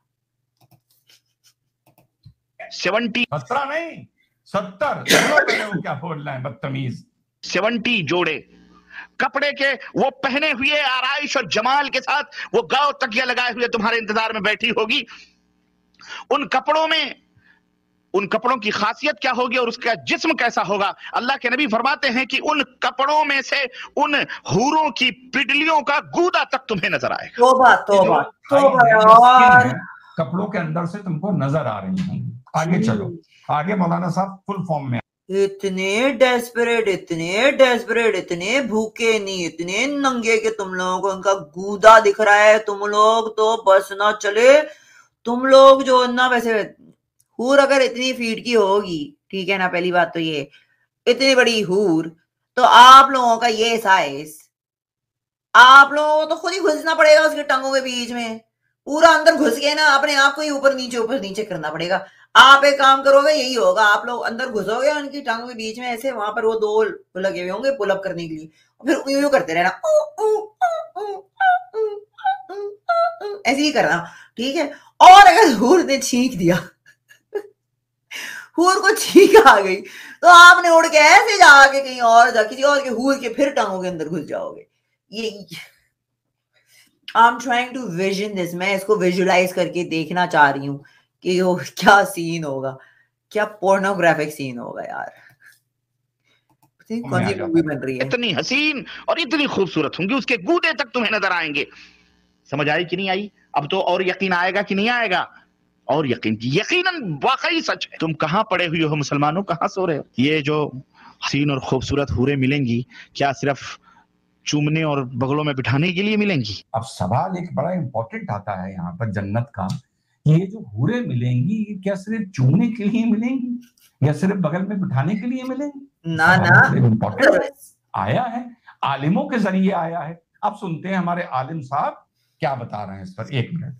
सेवेंटी सत्रह नहीं सत्तर पहले वो क्या बोल रहे हैं बदतमीज। सेवेंटी जोड़े कपड़े के वो पहने हुए आराइश और जमाल के साथ वो गाँव तकिया लगाए हुए तुम्हारे इंतजार में बैठी होगी। उन कपड़ों में, उन कपड़ों की खासियत क्या होगी और उसका जिस्म कैसा होगा। अल्लाह के नबी फरमाते हैं कि उन कपड़ों में से उन हूरों की पिडलियों का गूदा तक तुम्हें नजर आएगा। तौबा तौबा तौबा यार, कपड़ों के अंदर से तुमको नजर आ रही हैं। आगे चलो, आगे मौलाना साहब फुल फॉर्म में। इतने डेस्परेट, इतने डेस्परेट, इतने भूखे नहीं, इतने नंगे कि तुम लोगों को उनका गूदा दिख रहा है। तुम लोग तो बस ना चले, तुम लोग जो ना, वैसे हूर अगर इतनी फीट की होगी, ठीक है ना, पहली बात तो ये, इतनी बड़ी हूर, तो आप लोगों का ये साइज, आप लोगों को तो खुद ही घुसना पड़ेगा उसके टंगों के बीच में, पूरा अंदर घुस के ना अपने आप को ही ऊपर नीचे ऊपर नीचे करना पड़ेगा। आप एक काम करोगे, यही होगा, आप लोग अंदर घुसोगे उनकी टांगों के बीच में ऐसे, वहां पर वो दो लगे हुए होंगे पुल अप करने के लिए, फिर यूं यूं करते रहना, ऐसे ही करना, ठीक है। और अगर हूर ने छींक दिया, हूर को छींक आ गई, तो आपने उड़ के ऐसे जाके कहीं और जा, किसी और के हूर के फिर टांगों के अंदर घुस जाओगे। ये I am trying to vision this, मैं इसको विजुअलाइज करके देखना चाह रही हूँ कि वो क्या सीन होगा, क्या पोर्नोग्राफिक सीन होगा यार। कौन सी मूवी बन रही है, इतनी हसीन और इतनी खूबसूरत होंगी, उसके गूदे तक तुम्हें नजर आएंगे। समझ आई कि नहीं आई? अब तो और यकीन आएगा कि नहीं आएगा? और यकीन, यकीनन वाकई सच है। तुम कहाँ पड़े हुए हो मुसलमानों, कहाँ सो रहे हो? ये जो हसीन और खूबसूरत हूरें मिलेंगी, क्या सिर्फ चूमने और बगलों में बिठाने के लिए मिलेंगी? अब सवाल एक बड़ा इंपॉर्टेंट आता है यहाँ पर जन्नत का, ये जो हूरें मिलेंगी क्या सिर्फ चूमने के लिए मिलेंगी या सिर्फ बगल में बिठाने के लिए मिलेंगी? ना ना, इंपॉर्टेंट आया है, आलिमों के जरिए आया है। अब सुनते हैं हमारे आलिम साहब क्या बता रहे हैं इस पर। एक मिनट,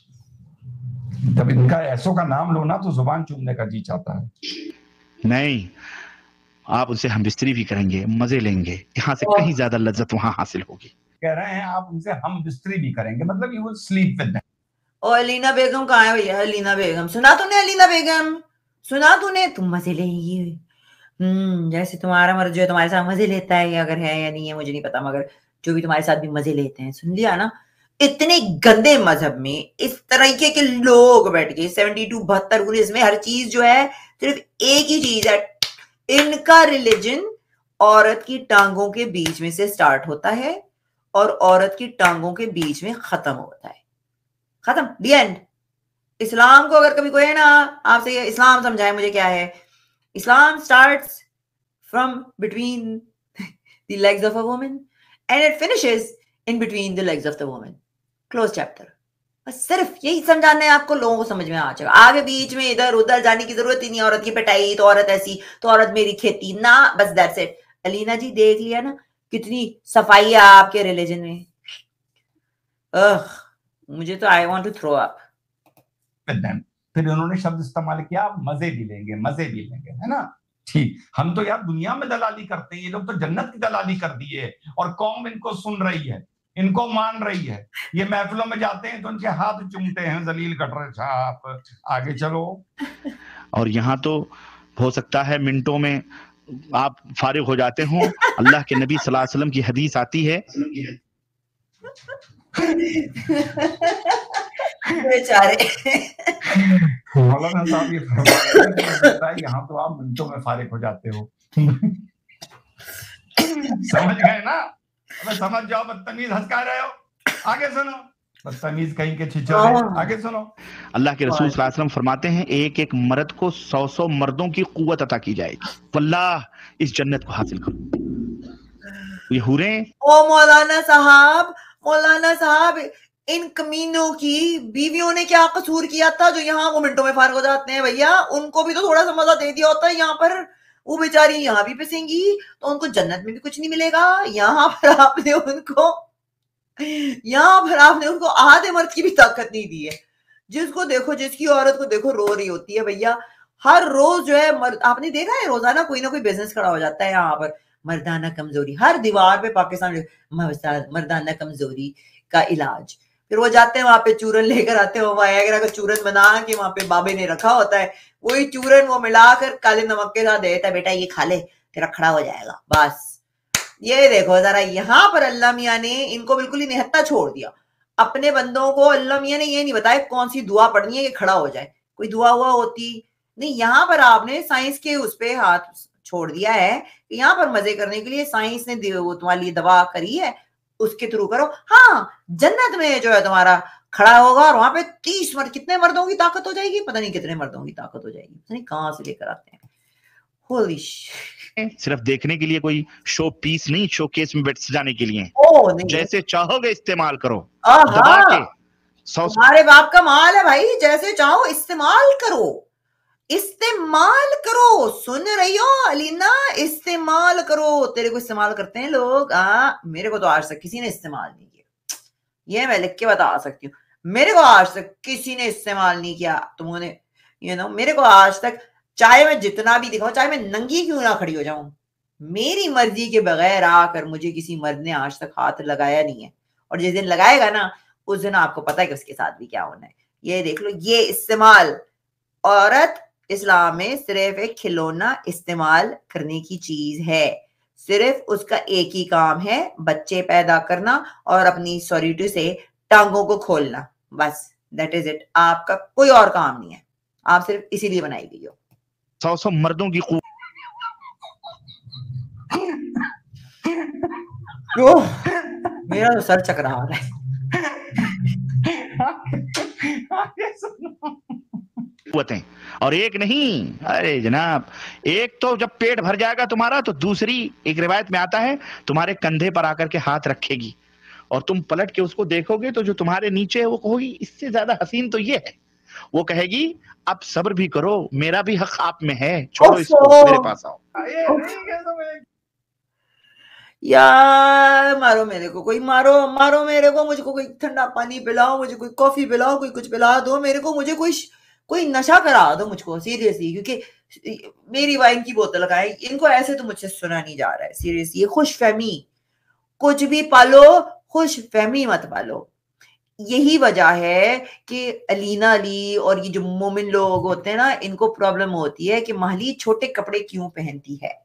जब इनका ऐसो का नाम लो ना तो जुबान चूमने का जी चाहता है। नहीं, आप उनसे हम बिस्तरी भी करेंगे, मजे लेंगे, यहाँ से कहीं ज्यादा लज्जत वहां हासिल होगी। कह रहे हैं आप उनसे हम बिस्तरी भी करेंगे, मतलब you will sleep with them. और अलीना बेगम कहाँ है भैया? अलीना बेगम, सुना तूने? अलीना बेगम सुना तूने? तुम मजे लेंगी, हम्म जैसे तुम्हारा मर्द जो है तुम्हारे साथ मजे लेता है, अगर है या नहीं है मुझे नहीं पता, मगर जो भी तुम्हारे साथ भी मजे लेते हैं, सुन लिया ना? इतने गंदे मजहब में इस तरीके के लोग बैठ गए, सेवेंटी टू बहत्तर गुना में हर चीज जो है सिर्फ एक ही चीज है, इनका रिलीजन औरत की टांगों के बीच में से स्टार्ट होता है और औरत की टांगों के बीच में खत्म होता है, खत्म, दी एंड। इस्लाम को अगर कभी कोई है ना आपसे इस्लाम समझाए मुझे क्या है, Islam starts from between the legs of a woman and it finishes in between the legs of the woman, close chapter. बस सिर्फ यही समझाना है आपको, लोगों को समझ में आ जाएगा। आगे बीच में इधर उधर जाने की जरूरत ही नहीं, औरत की पिटाई तो औरत ऐसी तो औरत मेरी खेती ना, बस दैट्स इट। अलीना जी देख लिया ना कितनी सफाई है आपके रिलीजन में। अह, मुझे तो I want to throw up. फिर उन्होंने शब्द इस्तेमाल किया, मजे भी लेंगे, मजे भी लेंगे, है ना? ठीक, हम तो यार दुनिया में दलाली करते हैं, ये लोग तो जन्नत की दलाली कर दी है और कौम इनको सुन रही है, इनको मान रही है। ये महफिलों में जाते हैं तो उनके हाथ चूमते हैं, जलील कटरे साहब। आगे चलो। और यहाँ तो हो सकता है मिनटों में आप फारिग हो जाते हो। अल्लाह के नबी सल्लल्लाहु अलैहि वसल्लम की हदीस आती है, बेचारे मौलाना साहब ये फरमाते हैं यहाँ तो आप मिनटों में फारिग हो जाते हो। समझ गए ना? अबे समझ जाओ, बदतमीज, हंस का रहे हो। आगे सुनो। बदतमीज कहीं के छिछोरे। आगे सुनो। अल्लाह के रसूल सल्लल्लाहु अलैहि वसल्लम फरमाते हैं एक एक मर्द को सौ सौ मर्दों की कुव्वत अता की जाएगी। वल्लाह इस जन्नत को हासिल करो। ये हुरें, ओ मौलाना साहब, मौलाना साहब, इन कमीनों की बीवियों ने क्या कसूर किया था जो यहाँ वो मिनटों में फारिग हो जाते हैं? भैया उनको भी तो थोड़ा सा मजा दे दिया होता है। यहाँ पर वो बेचारी यहाँ भी पिसेंगी तो उनको जन्नत में भी कुछ नहीं मिलेगा। यहाँ पर आपने उनको यहाँ पर आपने उनको आधे मर्द की भी ताकत नहीं दी है। जिसको देखो, जिसकी औरत को देखो रो रही होती है भैया। हर रोज जो है मर्द, आपने देखा है रोजाना कोई ना कोई बिजनेस खड़ा हो जाता है यहाँ पर। मर्दाना कमजोरी, हर दीवार पे पाकिस्तान मर्दाना कमजोरी का इलाज। फिर वो जाते हैं वहां पे चूरन लेकर आते हैं, वायग्रा का चूरन बना के वहां पे बाबे ने रखा होता है। वही चूरन वो मिलाकर काले नमक के साथ देता है, बेटा ये खा ले तेरा खड़ा हो जाएगा। बस ये देखो जरा, यहाँ पर अल्लाह मियाँ ने इनको बिल्कुल ही निहत्ता छोड़ दिया। अपने बंदों को अल्लाह मियाँ ने ये नहीं बताया कौन सी दुआ पढ़नी है कि खड़ा हो जाए। कोई दुआ हुआ होती नहीं। यहाँ पर आपने साइंस के उस पे हाथ छोड़ दिया है कि यहाँ पर मजे करने के लिए साइंस ने तुम्हारे लिए दवा करी है, उसके थ्रू करो। हाँ, जन्नत में जो है तुम्हारा खड़ा होगा और वहां पे तीस मर्द, कितने मर्दों की ताकत हो जाएगी, पता नहीं कितने मर्दों की ताकत हो जाएगी, पता नहीं कहां से लेकर आते हैं। होली सिर्फ देखने के लिए, कोई शो पीस नहीं, शोकेस में बैठ सजाने के लिए। ओ नहीं, जैसे चाहोगे इस्तेमाल करो। दबा के सौ तुम्हारे बाप का माल है भाई, जैसे चाहो इस्तेमाल करो, इस्तेमाल करो। सुन रही हो अलीना, इस्तेमाल करो। तेरे को इस्तेमाल करते हैं लोग। हाँ, मेरे को तो आज तक किसी ने इस्तेमाल नहीं किया, ये मैं लिख के बता सकती हूँ। मेरे को आज तक किसी ने इस्तेमाल नहीं किया। तुमने यू नो मेरे को आज तक, चाहे मैं जितना भी दिखाऊं, चाहे मैं नंगी क्यों ना खड़ी हो जाऊं, मेरी मर्जी के बगैर आकर मुझे किसी मर्द ने आज तक हाथ लगाया नहीं है। और जिस दिन लगाएगा ना, उस दिन आपको पता है कि उसके साथ भी क्या होना है। ये देख लो, ये इस्तेमाल, औरत इस्लाम में सिर्फ एक खिलौना इस्तेमाल करने की चीज है। सिर्फ उसका एक ही काम है, बच्चे पैदा करना और अपनी सॉलिट्यूड से टांगों को खोलना। बस, दैट इज इट। आपका कोई और काम नहीं है, आप सिर्फ इसीलिए बनाई गई हो। सौ सौ मर्दों की कु... मेरा तो सर चकरा रहा है। कुव्वतें, और एक नहीं, अरे जनाब, एक तो जब पेट भर जाएगा तुम्हारा तो दूसरी, एक रिवायत में आता है, तुम्हारे कंधे पर आकर के हाथ रखेगी और तुम पलट के उसको देखोगे तो जो तुम्हारे नीचे है वो कहोगी इससे ज्यादा हसीन तो ये है। वो कहेगी अब सब्र भी करो, मेरा भी हक आप में है, छोड़ो इसको, मेरे पास आओ। यार मारो मेरे को, कोई मारो, मारो मेरे को, मुझको कोई ठंडा पानी पिलाओ, मुझे कोई कॉफी पिलाओ, कोई कुछ पिला दो मेरे को, मुझे कोई कोई नशा करा दो मुझको, सीरियसली। क्योंकि मेरी वाइन की बोतल लगाए, इनको ऐसे तो मुझसे सुना नहीं जा रहा है सीरियसली। ये खुश फहमी, कुछ भी पालो, खुश फहमी मत पालो। यही वजह है कि अलीना अली और ये जो मोमिन लोग होते हैं ना, इनको प्रॉब्लम होती है कि माली छोटे कपड़े क्यों पहनती है।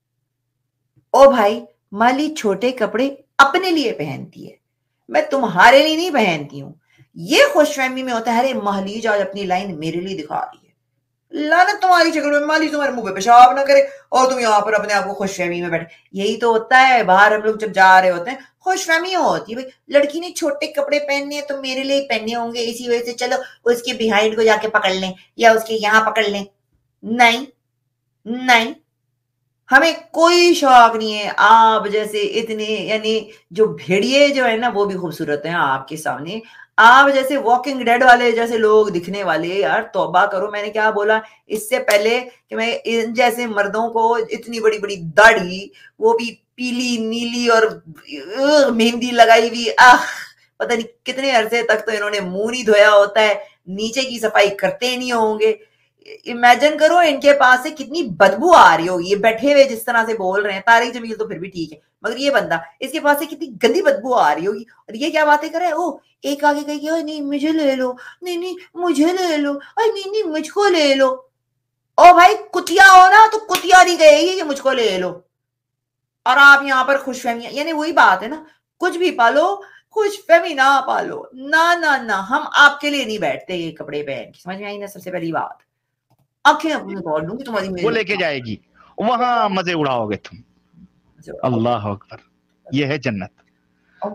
ओ भाई, माली छोटे कपड़े अपने लिए पहनती है, मैं तुम्हारे लिए नहीं पहनती हूँ। ये खुशफहमी में होता है, अरे महलीज आज अपनी लाइन मेरे लिए दिखा रही है। लानत तुम्हारी शक्ल में, माली तुम्हारे मुंह पे पेशाब ना करे और तुम यहाँ पर अपने आप को खुशफहमी में बैठे। यही तो होता है, बाहर हम लोग जब जा रहे होते हैं खुशफहमी होती है, भाई लड़की ने छोटे कपड़े पहनने हैं तो मेरे लिए पहने होंगे, इसी वजह से चलो उसके बिहाइंड को जाके पकड़ लें या उसके यहाँ पकड़ लें। नहीं नहीं, हमें कोई शौक नहीं है आप जैसे इतने, यानी जो भेड़िए जो है ना वो भी खूबसूरत हैं आपके सामने। आप जैसे वॉकिंग डेड वाले जैसे लोग दिखने वाले, यार तौबा करो। मैंने क्या बोला इससे पहले कि मैं इन जैसे मर्दों को, इतनी बड़ी बड़ी दाढ़ी, वो भी पीली नीली और मेहंदी लगाई हुई, आह पता नहीं कितने अरसे तक तो इन्होंने मुंह नहीं धोया होता है, नीचे की सफाई करते नहीं होंगे। इमेजिन करो इनके पास से कितनी बदबू आ रही होगी। ये बैठे हुए जिस तरह से बोल रहे हैं, तारिक जमील तो फिर भी ठीक है, मगर ये बंदा, इसके पास से कितनी गंदी बदबू आ रही होगी। और ये क्या बातें कर रहा है, ओ एक आगे कहेगी नहीं मुझे ले लो, नहीं नहीं मुझे ले लो, अरे नहीं नहीं मुझको ले लो। ओ भाई कुतिया हो ना तो कुतिया नहीं कहेगी कि मुझको ले लो। और आप यहाँ पर खुशफहमी, यानी वही बात है ना, कुछ भी पालो खुशफहमी ना पालो। ना ना ना, हम आपके लिए नहीं बैठते ये कपड़े पहन के, समझ में आई ना। सबसे पहली बात, आंखें अपनी खोल दूंगी तुम्हारी, वो लेके जाएगी, वहां मजे उड़ाओगे तुम। अल्लाह अकबर, ये है जन्नत।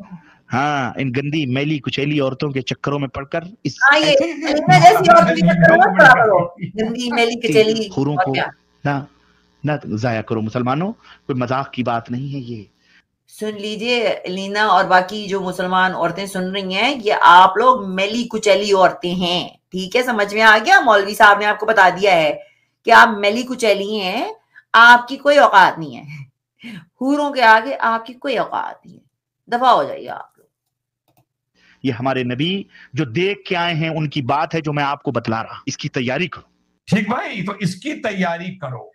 हाँ, इन गंदी मैली कुचैली औरतों के चक्करों में पड़कर इस हाँ, ये ऐसे अलीना जैसी औरतों के चक्कर में मत पड़ा करो, गंदी मैली कचेली हुरों और को क्या। ना ना जाया करो मुसलमानों, कोई मजाक की बात नहीं है ये। सुन लीजिए लीना और बाकी जो मुसलमान औरतें सुन रही हैं, ये आप लोग मैली कुचैली औरतें हैं, ठीक है, समझ में आ गया। मौलवी साहब ने आपको बता दिया है कि आप मैली कुचैली हैं, आपकी कोई औकात नहीं है, हूरों के आगे आपकी कोई औकात नहीं है, दफा हो जाइए आप लोग। ये हमारे नबी जो देख के आए हैं उनकी बात है जो मैं आपको बतला रहा, इसकी तैयारी करो। ठीक भाई, तो इसकी तैयारी करो।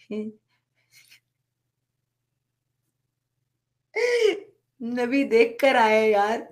नबी देख कर आए यार।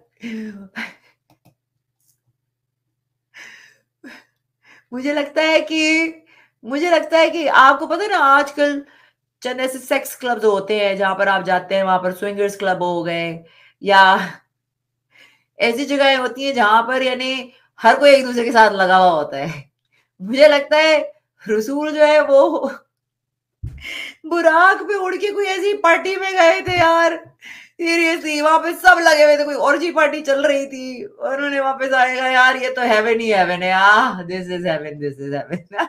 मुझे लगता है कि मुझे लगता है कि आपको पता है ना, आजकल चंद ऐसे सेक्स क्लब्स होते हैं जहां पर आप जाते हैं, वहां पर स्विंगर्स क्लब हो गए या ऐसी जगहें होती हैं जहां पर यानी हर कोई एक दूसरे के साथ लगा हुआ होता है। मुझे लगता है रसूल जो है वो बुराक पे उड़ के कोई ऐसी पार्टी में गए थे यार, सीरियसली वहां पे सब लगे हुए थे, कोई ऑर्जी पार्टी चल रही थी और उन्होंने वापस आएगा यार ये तो हेवन ही हेवन है, ah this is heaven, this is heaven.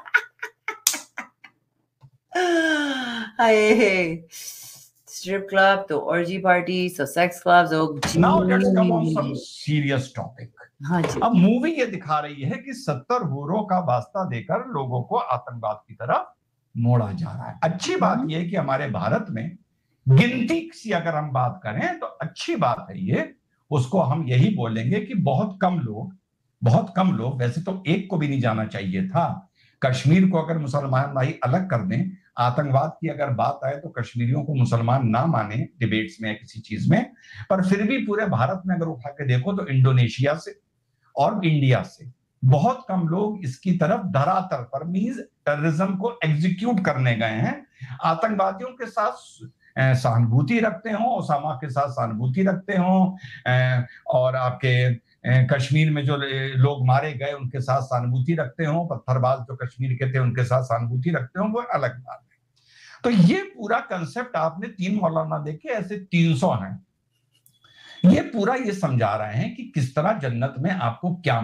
हाय स्ट्रिप क्लब तो orgy party, so sex clubs. Now let's come on some serious topic. हाँ जी। अब मूवी ये दिखा रही है कि सत्तर हूरों का वास्ता देकर लोगों को आतंकवाद की तरफ मोड़ा जा रहा है। अच्छी बात यह है कि हमारे भारत में गिनती की अगर हम बात करें तो अच्छी बात है ये, उसको हम यही बोलेंगे कि बहुत कम लोग बहुत कम लोग वैसे तो एक को भी नहीं जाना चाहिए था। कश्मीर को अगर मुसलमान भाई अलग कर दें, आतंकवाद की अगर बात आए तो कश्मीरियों को मुसलमान ना माने डिबेट्स में किसी चीज में, पर फिर भी पूरे भारत में अगर उठा के देखो तो इंडोनेशिया से और इंडिया से बहुत कम लोग इसकी तरफ धरातल पर मींस टेररिज्म को एग्जीक्यूट करने गए हैं। आतंकवादियों के साथ सहानुभूति रखते हो, ओसामा के साथ सहानुभूति रखते हो, और आपके कश्मीर में जो लोग मारे गए उनके साथ सहानुभूति रखते हो, पत्थरबाज जो कश्मीर के थे उनके साथ सहानुभूति रखते हो, वो अलग बात है। तो ये पूरा कंसेप्ट आपने तीन मौलाना देखे, ऐसे तीन सौ हैं, ये पूरा ये समझा रहे हैं कि किस तरह जन्नत में आपको क्या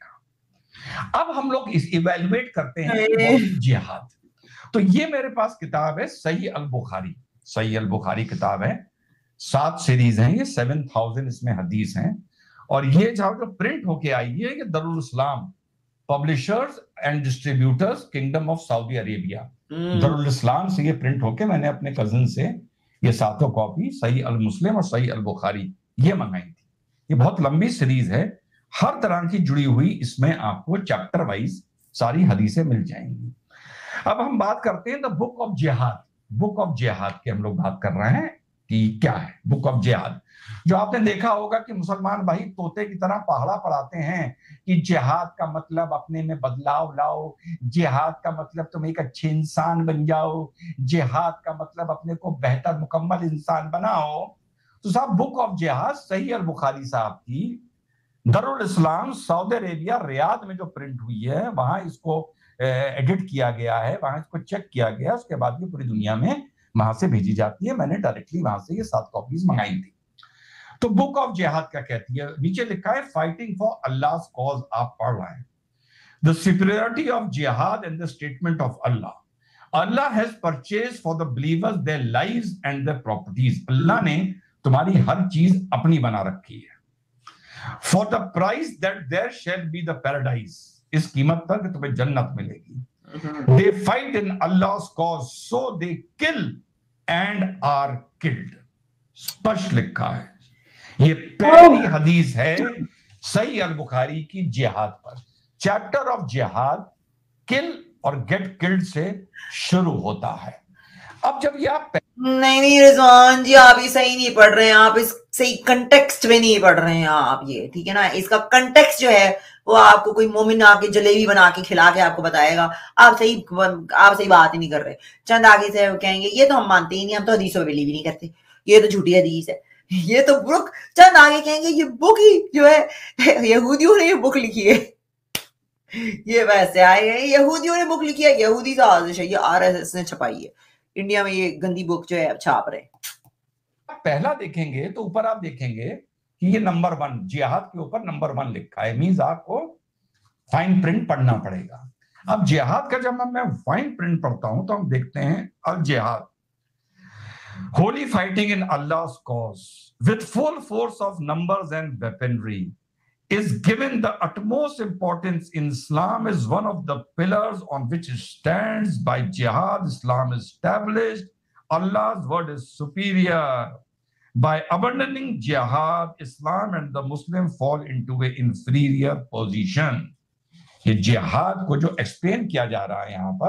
मिलेगा। अब हम लोग इस इवेल्युएट करते हैं जिहाद। तो ये मेरे पास किताब है सही अल बुखारी, सही अल बुखारी किताब है, सात सीरीज हैं ये, सेवन थाउजेंड इसमें हदीस हैं, और ये जहां जो प्रिंट होके आई है ये Darul Islam publishers and distributors kingdom of Saudi Arabia, Darul Islam से ये प्रिंट होके मैंने अपने कजिन से ये सातों कॉपी सही अल मुस्लिम और सही अल बुखारी ये मंगाई थी। ये बहुत लंबी सीरीज है, हर तरह की जुड़ी हुई इसमें आपको चैप्टर वाइज सारी हदीसें मिल जाएंगी। अब हम बात करते हैं the book of jihad. Book of jihad की हम लोग बात कर रहे हैं कि क्या है बुक ऑफ जिहाद। जो आपने देखा होगा कि मुसलमान भाई तोते की तरह पहाड़ा पढ़ाते हैं कि जिहाद का मतलब अपने में बदलाव लाओ, जिहाद का मतलब तुम एक अच्छे इंसान बन जाओ, जिहाद का मतलब अपने को बेहतर मुकम्मल इंसान बनाओ। तो साहब बुक ऑफ जिहाद सही अल बुखारी साहब की Darul Islam Saudi Arabia Riyadh में जो प्रिंट हुई है, वहां इसको एडिट किया गया है, वहां इसको चेक किया गया, उसके बाद ये पूरी दुनिया में वहां से भेजी जाती है। मैंने डायरेक्टली वहां से ये सात कॉपीज मंगाई थी। तो बुक ऑफ जिहाद क्या कहती है, नीचे लिखा है फाइटिंग फॉर अल्लाह कॉज। आप पढ़ रहे हैं the superiority of jihad and the statement of Allah. Allah has purchase for the believers their lives and their properties. Allah ने तुम्हारी हर चीज अपनी बना रखी है। For the price that there shall be the paradise, इस कीमत पर कि तुम्हें जन्नत मिलेगी। They fight in Allah's cause so they kill and are killed. स्पष्ट लिखा है, ये पहली हदीस है सही अल बुखारी की जिहाद पर। चैप्टर ऑफ जिहाद किल और गेट किल्ड से शुरू होता है। अब जब ये आप नहीं नहीं रिजवान जी, आप ये सही नहीं पढ़ रहे हैं, आप इस सही कंटेक्स्ट में नहीं पढ़ रहे हैं आप ये, ठीक है ना। इसका कंटेक्स्ट जो है वो आपको कोई मोमिन आके जलेबी बना के खिला के आपको बताएगा। आप सही आप सही बात ही नहीं कर रहे। चंद आगे से कहेंगे ये तो हम मानते ही नहीं, हम तो हदीसों पे बिलीव ही नहीं करते, ये तो झूठी हदीस है, ये तो बुक। चंद आगे कहेंगे ये बुक ही जो है यहूदियों ने ये बुक लिखी है, ये वैसे आए हैं यहूदियों ने बुक लिखी है, यहूदी साजिश है, ये आरएसएस ने छपाई है, इंडिया में ये गंदी बुक जो है छाप रहे। पहला देखेंगे तो ऊपर आप देखेंगे कि ये नंबर वन, जिहाद के ऊपर नंबर वन लिखा है, मीन्स आपको फाइन प्रिंट पढ़ना पड़ेगा। अब जिहाद का जब मैं फाइन प्रिंट पढ़ता हूं तो हम देखते हैं al jihad, holy fighting in Allah's cause with full force of numbers and weaponry is given the utmost importance in Islam, is one of the pillars on which it stands. By jihad Islam is established, Allah's word is superior. By abandoning jihad, Islam and the Muslim fall into an inferior position. ये जिहाद को जो explain किया जा रहा है यहाँ पर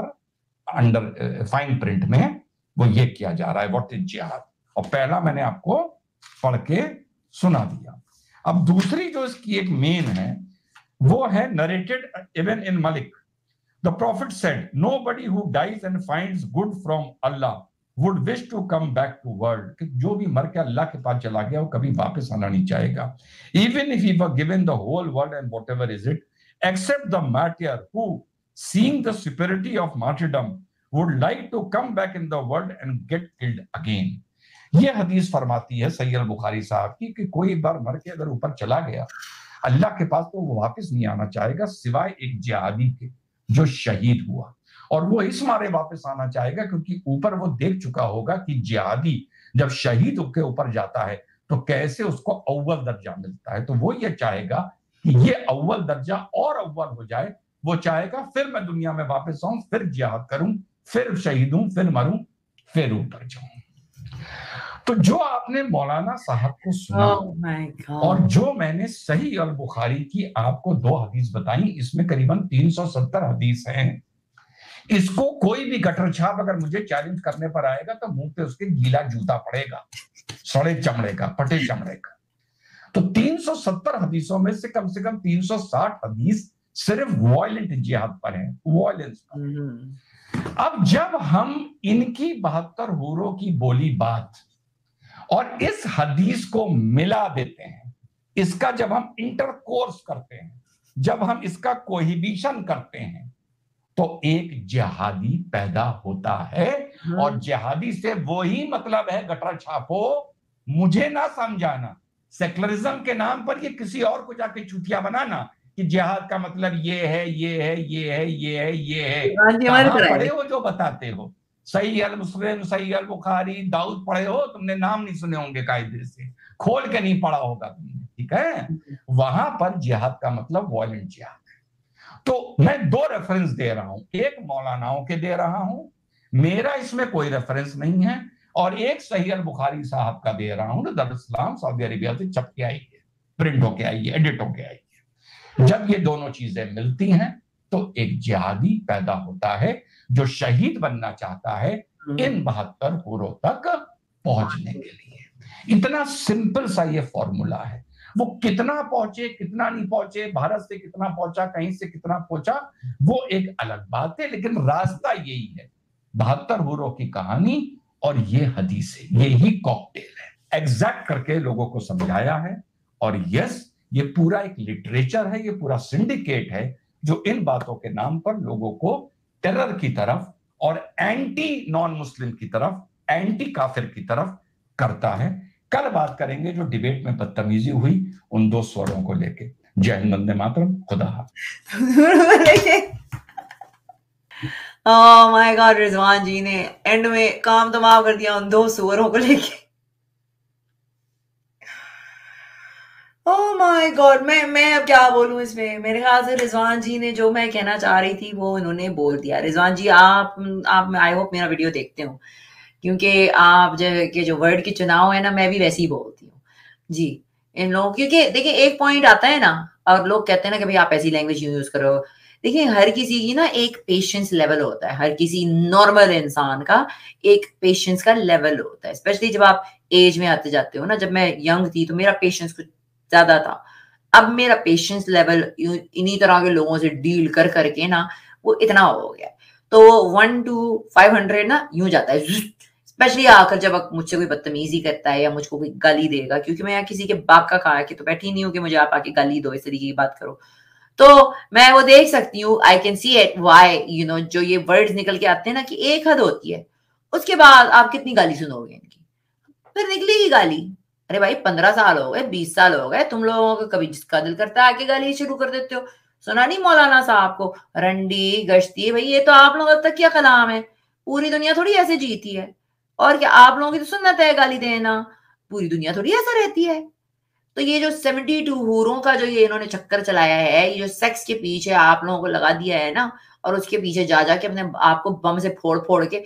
अंडर फाइन प्रिंट में, वो ये किया जा रहा है व्हाट इज जिहाद, और पहला मैंने आपको पढ़ के सुना दिया। अब दूसरी जो इसकी एक मेन है वो है narrated even in Malik, the prophet said nobody who dies and finds good from Allah would wish to come back to world, कि जो भी मर के अल्लाह के पास चला गया वो कभी वापस आना नहीं चाहेगा। Even if he were given the whole world and whatever is it, except the martyr who, seeing the superiority of martyrdom, would like to come back in the world and get killed again. ये हदीस फरमाती है सही अल Bukhari साहब की कि कोई एक बार मर के अगर ऊपर चला गया अल्लाह के पास तो वो वापस नहीं आना चाहेगा सिवाय एक जिहादी के जो शहीद हुआ, और वो इस मारे वापस आना चाहेगा क्योंकि ऊपर वो देख चुका होगा कि जिहादी जब शहीद के ऊपर जाता है तो कैसे उसको अव्वल दर्जा मिलता है, तो वो ये चाहेगा कि ये अव्वल दर्जा और अव्वल हो जाए। वो चाहेगा फिर मैं दुनिया में वापस आऊं, फिर जिहाद करूं, फिर शहीद हूं, फिर मरूं, फिर ऊपर जाऊं। तो जो आपने मौलाना साहब को सुना oh और जो मैंने सही अल बुखारी की आपको दो हदीस बताई, इसमें करीबन तीन सौ सत्तर हदीस हैं। इसको कोई भी गटर छाप अगर मुझे चैलेंज करने पर आएगा तो मुंह पे उसके गीला जूता पड़ेगा, सड़े चमड़े का, फटे चमड़े का। तो तीन सौ सत्तर हदीसों में से कम से कम तीन सौ साठ हदीस सिर्फ वायलेंट जिहाद पर है, वायलेंस पर। अब जब हम इनकी बहत्तर हूरों की बोली बात और इस हदीस को मिला देते हैं, इसका जब हम इंटरकोर्स करते हैं, जब हम इसका कोहिबिशन करते हैं, तो एक जिहादी पैदा होता है। और जिहादी से वो ही मतलब है गटर छापो, मुझे ना समझाना सेक्युलरिज्म के नाम पर ये किसी और को जाके चूतिया बनाना कि जिहाद का मतलब ये है ये है ये है ये है ये है। कहां पढ़े हो जो बताते हो? सही अल मुस्लिम, सही अल बुखारी, दाऊद पढ़े हो? तुमने नाम नहीं सुने होंगे कायदे से, खोल के नहीं पढ़ा होगा तुमने, ठीक है? वहां पर जिहाद का मतलब वायलेंट जिहाद है। तो मैं दो रेफरेंस दे रहा हूं, एक मौलानाओं के दे रहा हूं, मेरा इसमें कोई रेफरेंस नहीं है, और एक सही अल बुखारी साहब का दे रहा हूं, दारुस्सलाम सऊदी अरेबिया से छप के आई है, प्रिंट होके आई है, एडिट होके आई है। जब ये दोनों चीजें मिलती हैं तो एक जिहादी पैदा होता है जो शहीद बनना चाहता है इन बहत्तर हूरों तक पहुंचने के लिए। इतना सिंपल सा ये फॉर्मूला है। वो कितना पहुंचे कितना नहीं पहुंचे, भारत से कितना पहुंचा, कहीं से कितना पहुंचा, वो एक अलग बात है, लेकिन रास्ता यही है, बहत्तर हूरों की कहानी और ये हदीसें, ये ही कॉकटेल है। एग्जैक्ट करके लोगों को समझाया है। और यस, ये पूरा एक लिटरेचर है, ये पूरा सिंडिकेट है जो इन बातों के नाम पर लोगों को टेरर की तरफ और एंटी नॉन मुस्लिम की तरफ, एंटी काफिर की तरफ करता है। कल बात करेंगे जो डिबेट में बदतमीजी हुई उन दो स्वरों को लेके। जय हिंद, वंदे मातरम, खुदा हाफिज़। Oh my god, Rizwan ji ने एंड में काम तमाम कर दिया उन दो सुअरों को लेके। ओह माय गॉड, मैं मैं अब क्या बोलूं इसमें। मेरे ख्याल से रिजवान जी ने जो मैं कहना चाह रही थी वो इन्होंने बोल दिया। रिजवान जी, आप आप आई होप मेरा वीडियो देखते हो, क्योंकि आप जो के जो वर्ड के चुनाव है ना, मैं भी वैसे ही बोलती हूँ जी इन लोगों, क्योंकि देखिए एक पॉइंट आता है ना, और लोग कहते हैं ना कि भाई आप ऐसी लैंग्वेज यूज करो। देखिए हर किसी की ना एक पेशेंस लेवल होता है, हर किसी नॉर्मल इंसान का एक पेशेंस का लेवल होता है, स्पेशली जब आप एज में आते जाते हो ना। जब मैं यंग थी तो मेरा पेशेंस कुछ ज्यादा था, अब मेरा पेशेंस लेवल इन्हीं तरह के लोगों से डील कर करके ना वो इतना हो गया। तो वन टू फाइव हंड्रेड ना यूं जाता है, स्पेशली आकर जब मुझसे कोई बदतमीजी करता है या मुझको कोई गाली देगा, क्योंकि मैं यहाँ किसी के बाप का खा के तो बैठी नहीं हूँ कि मुझे आप आके गाली दो, इस तरीके की बात करो। तो मैं वो देख सकती हूँ, I can see it why you know जो ये वर्ड्स निकल के आते हैं ना कि एक हद होती है, उसके बाद आप कितनी गाली सुनोगे इनकी, फिर निकलेगी गाली, अरे भाई पंद्रह साल हो गए, बीस साल हो गए, तुम लोगों को कभी जिसका दिल करता है आके गाली शुरू कर देते हो। सुना नहीं मौलाना साहब को, रंडी गश्ती, भाई ये तो आप लोगों तक क्या कलाम है, पूरी दुनिया थोड़ी ऐसे जीती है। और क्या आप लोगों की तो सुन्नत है गाली देना, पूरी दुनिया थोड़ी ऐसा रहती है। तो ये जो सेवेंटी टू हूरों का जो ये इन्होंने चक्कर चलाया है, ये जो सेक्स के पीछे आप लोगों को लगा दिया है ना, और उसके पीछे जा जाके अपने आपको बम से फोड़ फोड़ के,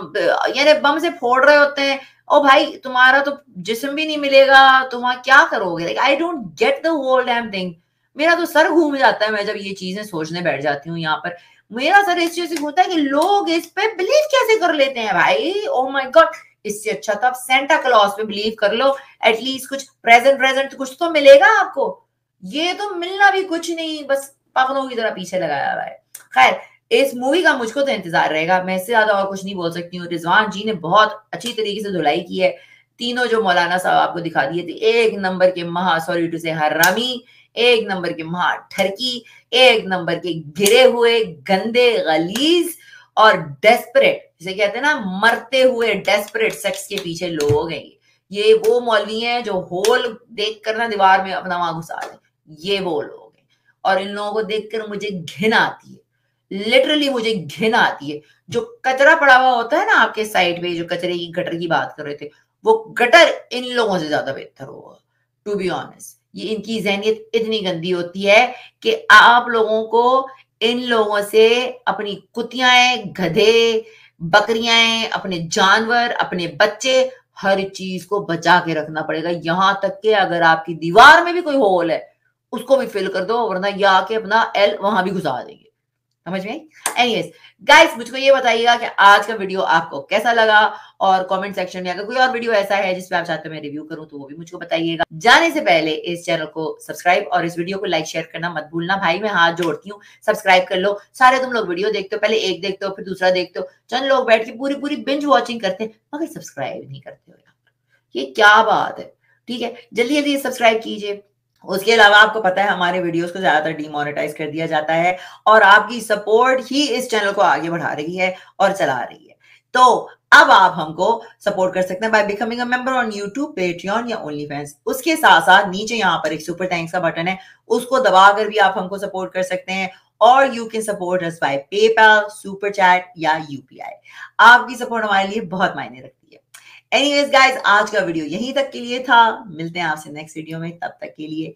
यानी बम से फोड़ रहे होते हैं। ओ भाई तुम्हारा तो जिस्म भी नहीं मिलेगा, तुम क्या करोगे? Like I don't get the whole damn thing. मेरा तो सर घूम जाता है मैं जब ये चीजें सोचने बैठ जाती हूँ। यहाँ पर मेरा सर इस चीज से घूमता है कि लोग इस पे बिलीव कैसे कर लेते हैं भाई। ओ माय गॉड, इससे अच्छा तो आप सेंटा क्लॉज पे बिलीव कर लो, एटलीस्ट कुछ प्रेजेंट प्रेजेंट कुछ तो मिलेगा आपको। ये तो मिलना भी कुछ नहीं, बस पागलों की तरह पीछे लगाया हुआ है। खैर इस मूवी का मुझको तो इंतजार रहेगा, मैं इससे ज्यादा और कुछ नहीं बोल सकती हूँ। रिजवान जी ने बहुत अच्छी तरीके से धुलाई की है। तीनों जो मौलाना साहब आपको दिखा दिए थे, एक नंबर के महा सॉरी टू से हरामी, एक नंबर के महा ठरकी, एक नंबर के गिरे हुए गंदे गलीज और डेस्परेट, जिसे कहते हैं ना मरते हुए डेस्परेट सेक्स के पीछे लोग हैं। ये वो मौलवी हैं जो होल देख कर ना दीवार में अपना वहां घुसा दे, ये वो लोग हैं। और इन लोगों को देखकर मुझे घिन आती है, लिटरली मुझे घिन आती है। जो कचरा पड़ा हुआ होता है ना आपके साइड पे, जो कचरे की गटर की बात कर रहे थे, वो गटर इन लोगों से ज्यादा बेहतर होगा टू बी ऑनेस्ट। ये इनकी जहनियत इतनी गंदी होती है कि आप लोगों को इन लोगों से अपनी कुतियाएं, गधे, बकरियां, अपने जानवर, अपने बच्चे, हर चीज को बचा के रखना पड़ेगा। यहां तक कि अगर आपकी दीवार में भी कोई होल है उसको भी फिल कर दो, वरना ये आके अपना एल वहां भी घुसा देंगे। समझ में? एनीवेज गाइस, मुझको ये बताइएगा कि आज का वीडियो आपको कैसा लगा, और कमेंट सेक्शन में अगर कोई और वीडियो ऐसा है जिसपे आप चाहते हो मैं रिव्यू करूं तो वो भी मुझको बताइएगा। जाने से पहले इस चैनल को सब्सक्राइब और इस वीडियो को लाइक शेयर करना मत भूलना। भाई मैं हाथ जोड़ती हूँ, सब्सक्राइब कर लो। सारे तुम लोग वीडियो देखते हो, पहले एक देखते हो फिर दूसरा देखते हो, चंद लोग बैठ के पूरी पूरी बिंज वॉचिंग करते हैं मगर सब्सक्राइब नहीं करते हो यार, ये क्या बात है? ठीक है, जल्दी जल्दी सब्सक्राइब कीजिए। उसके अलावा आपको पता है हमारे वीडियोस को ज्यादातर डीमोनेटाइज कर दिया जाता है, और आपकी सपोर्ट ही इस चैनल को आगे बढ़ा रही है और चला रही है। तो अब आप हमको सपोर्ट कर सकते हैं by becoming a member on YouTube, Patreon या ओनली फैंस। उसके साथ साथ नीचे यहाँ पर एक सुपर थैंक्स का बटन है, उसको दबाकर भी आप हमको सपोर्ट कर सकते हैं। और you can support us by PayPal, super chat या यूपीआई। आपकी सपोर्ट हमारे लिए बहुत मायने रखती है। एनीवेज गाइस, आज का वीडियो यहीं तक के लिए था, मिलते हैं आपसे नेक्स्ट वीडियो में, तब तक के लिए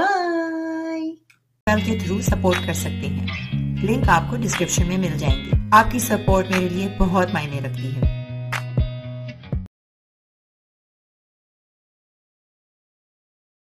बाय। चैनल के थ्रू सपोर्ट कर सकते हैं, लिंक आपको डिस्क्रिप्शन में मिल जाएंगे। आपकी सपोर्ट मेरे लिए बहुत मायने रखती है।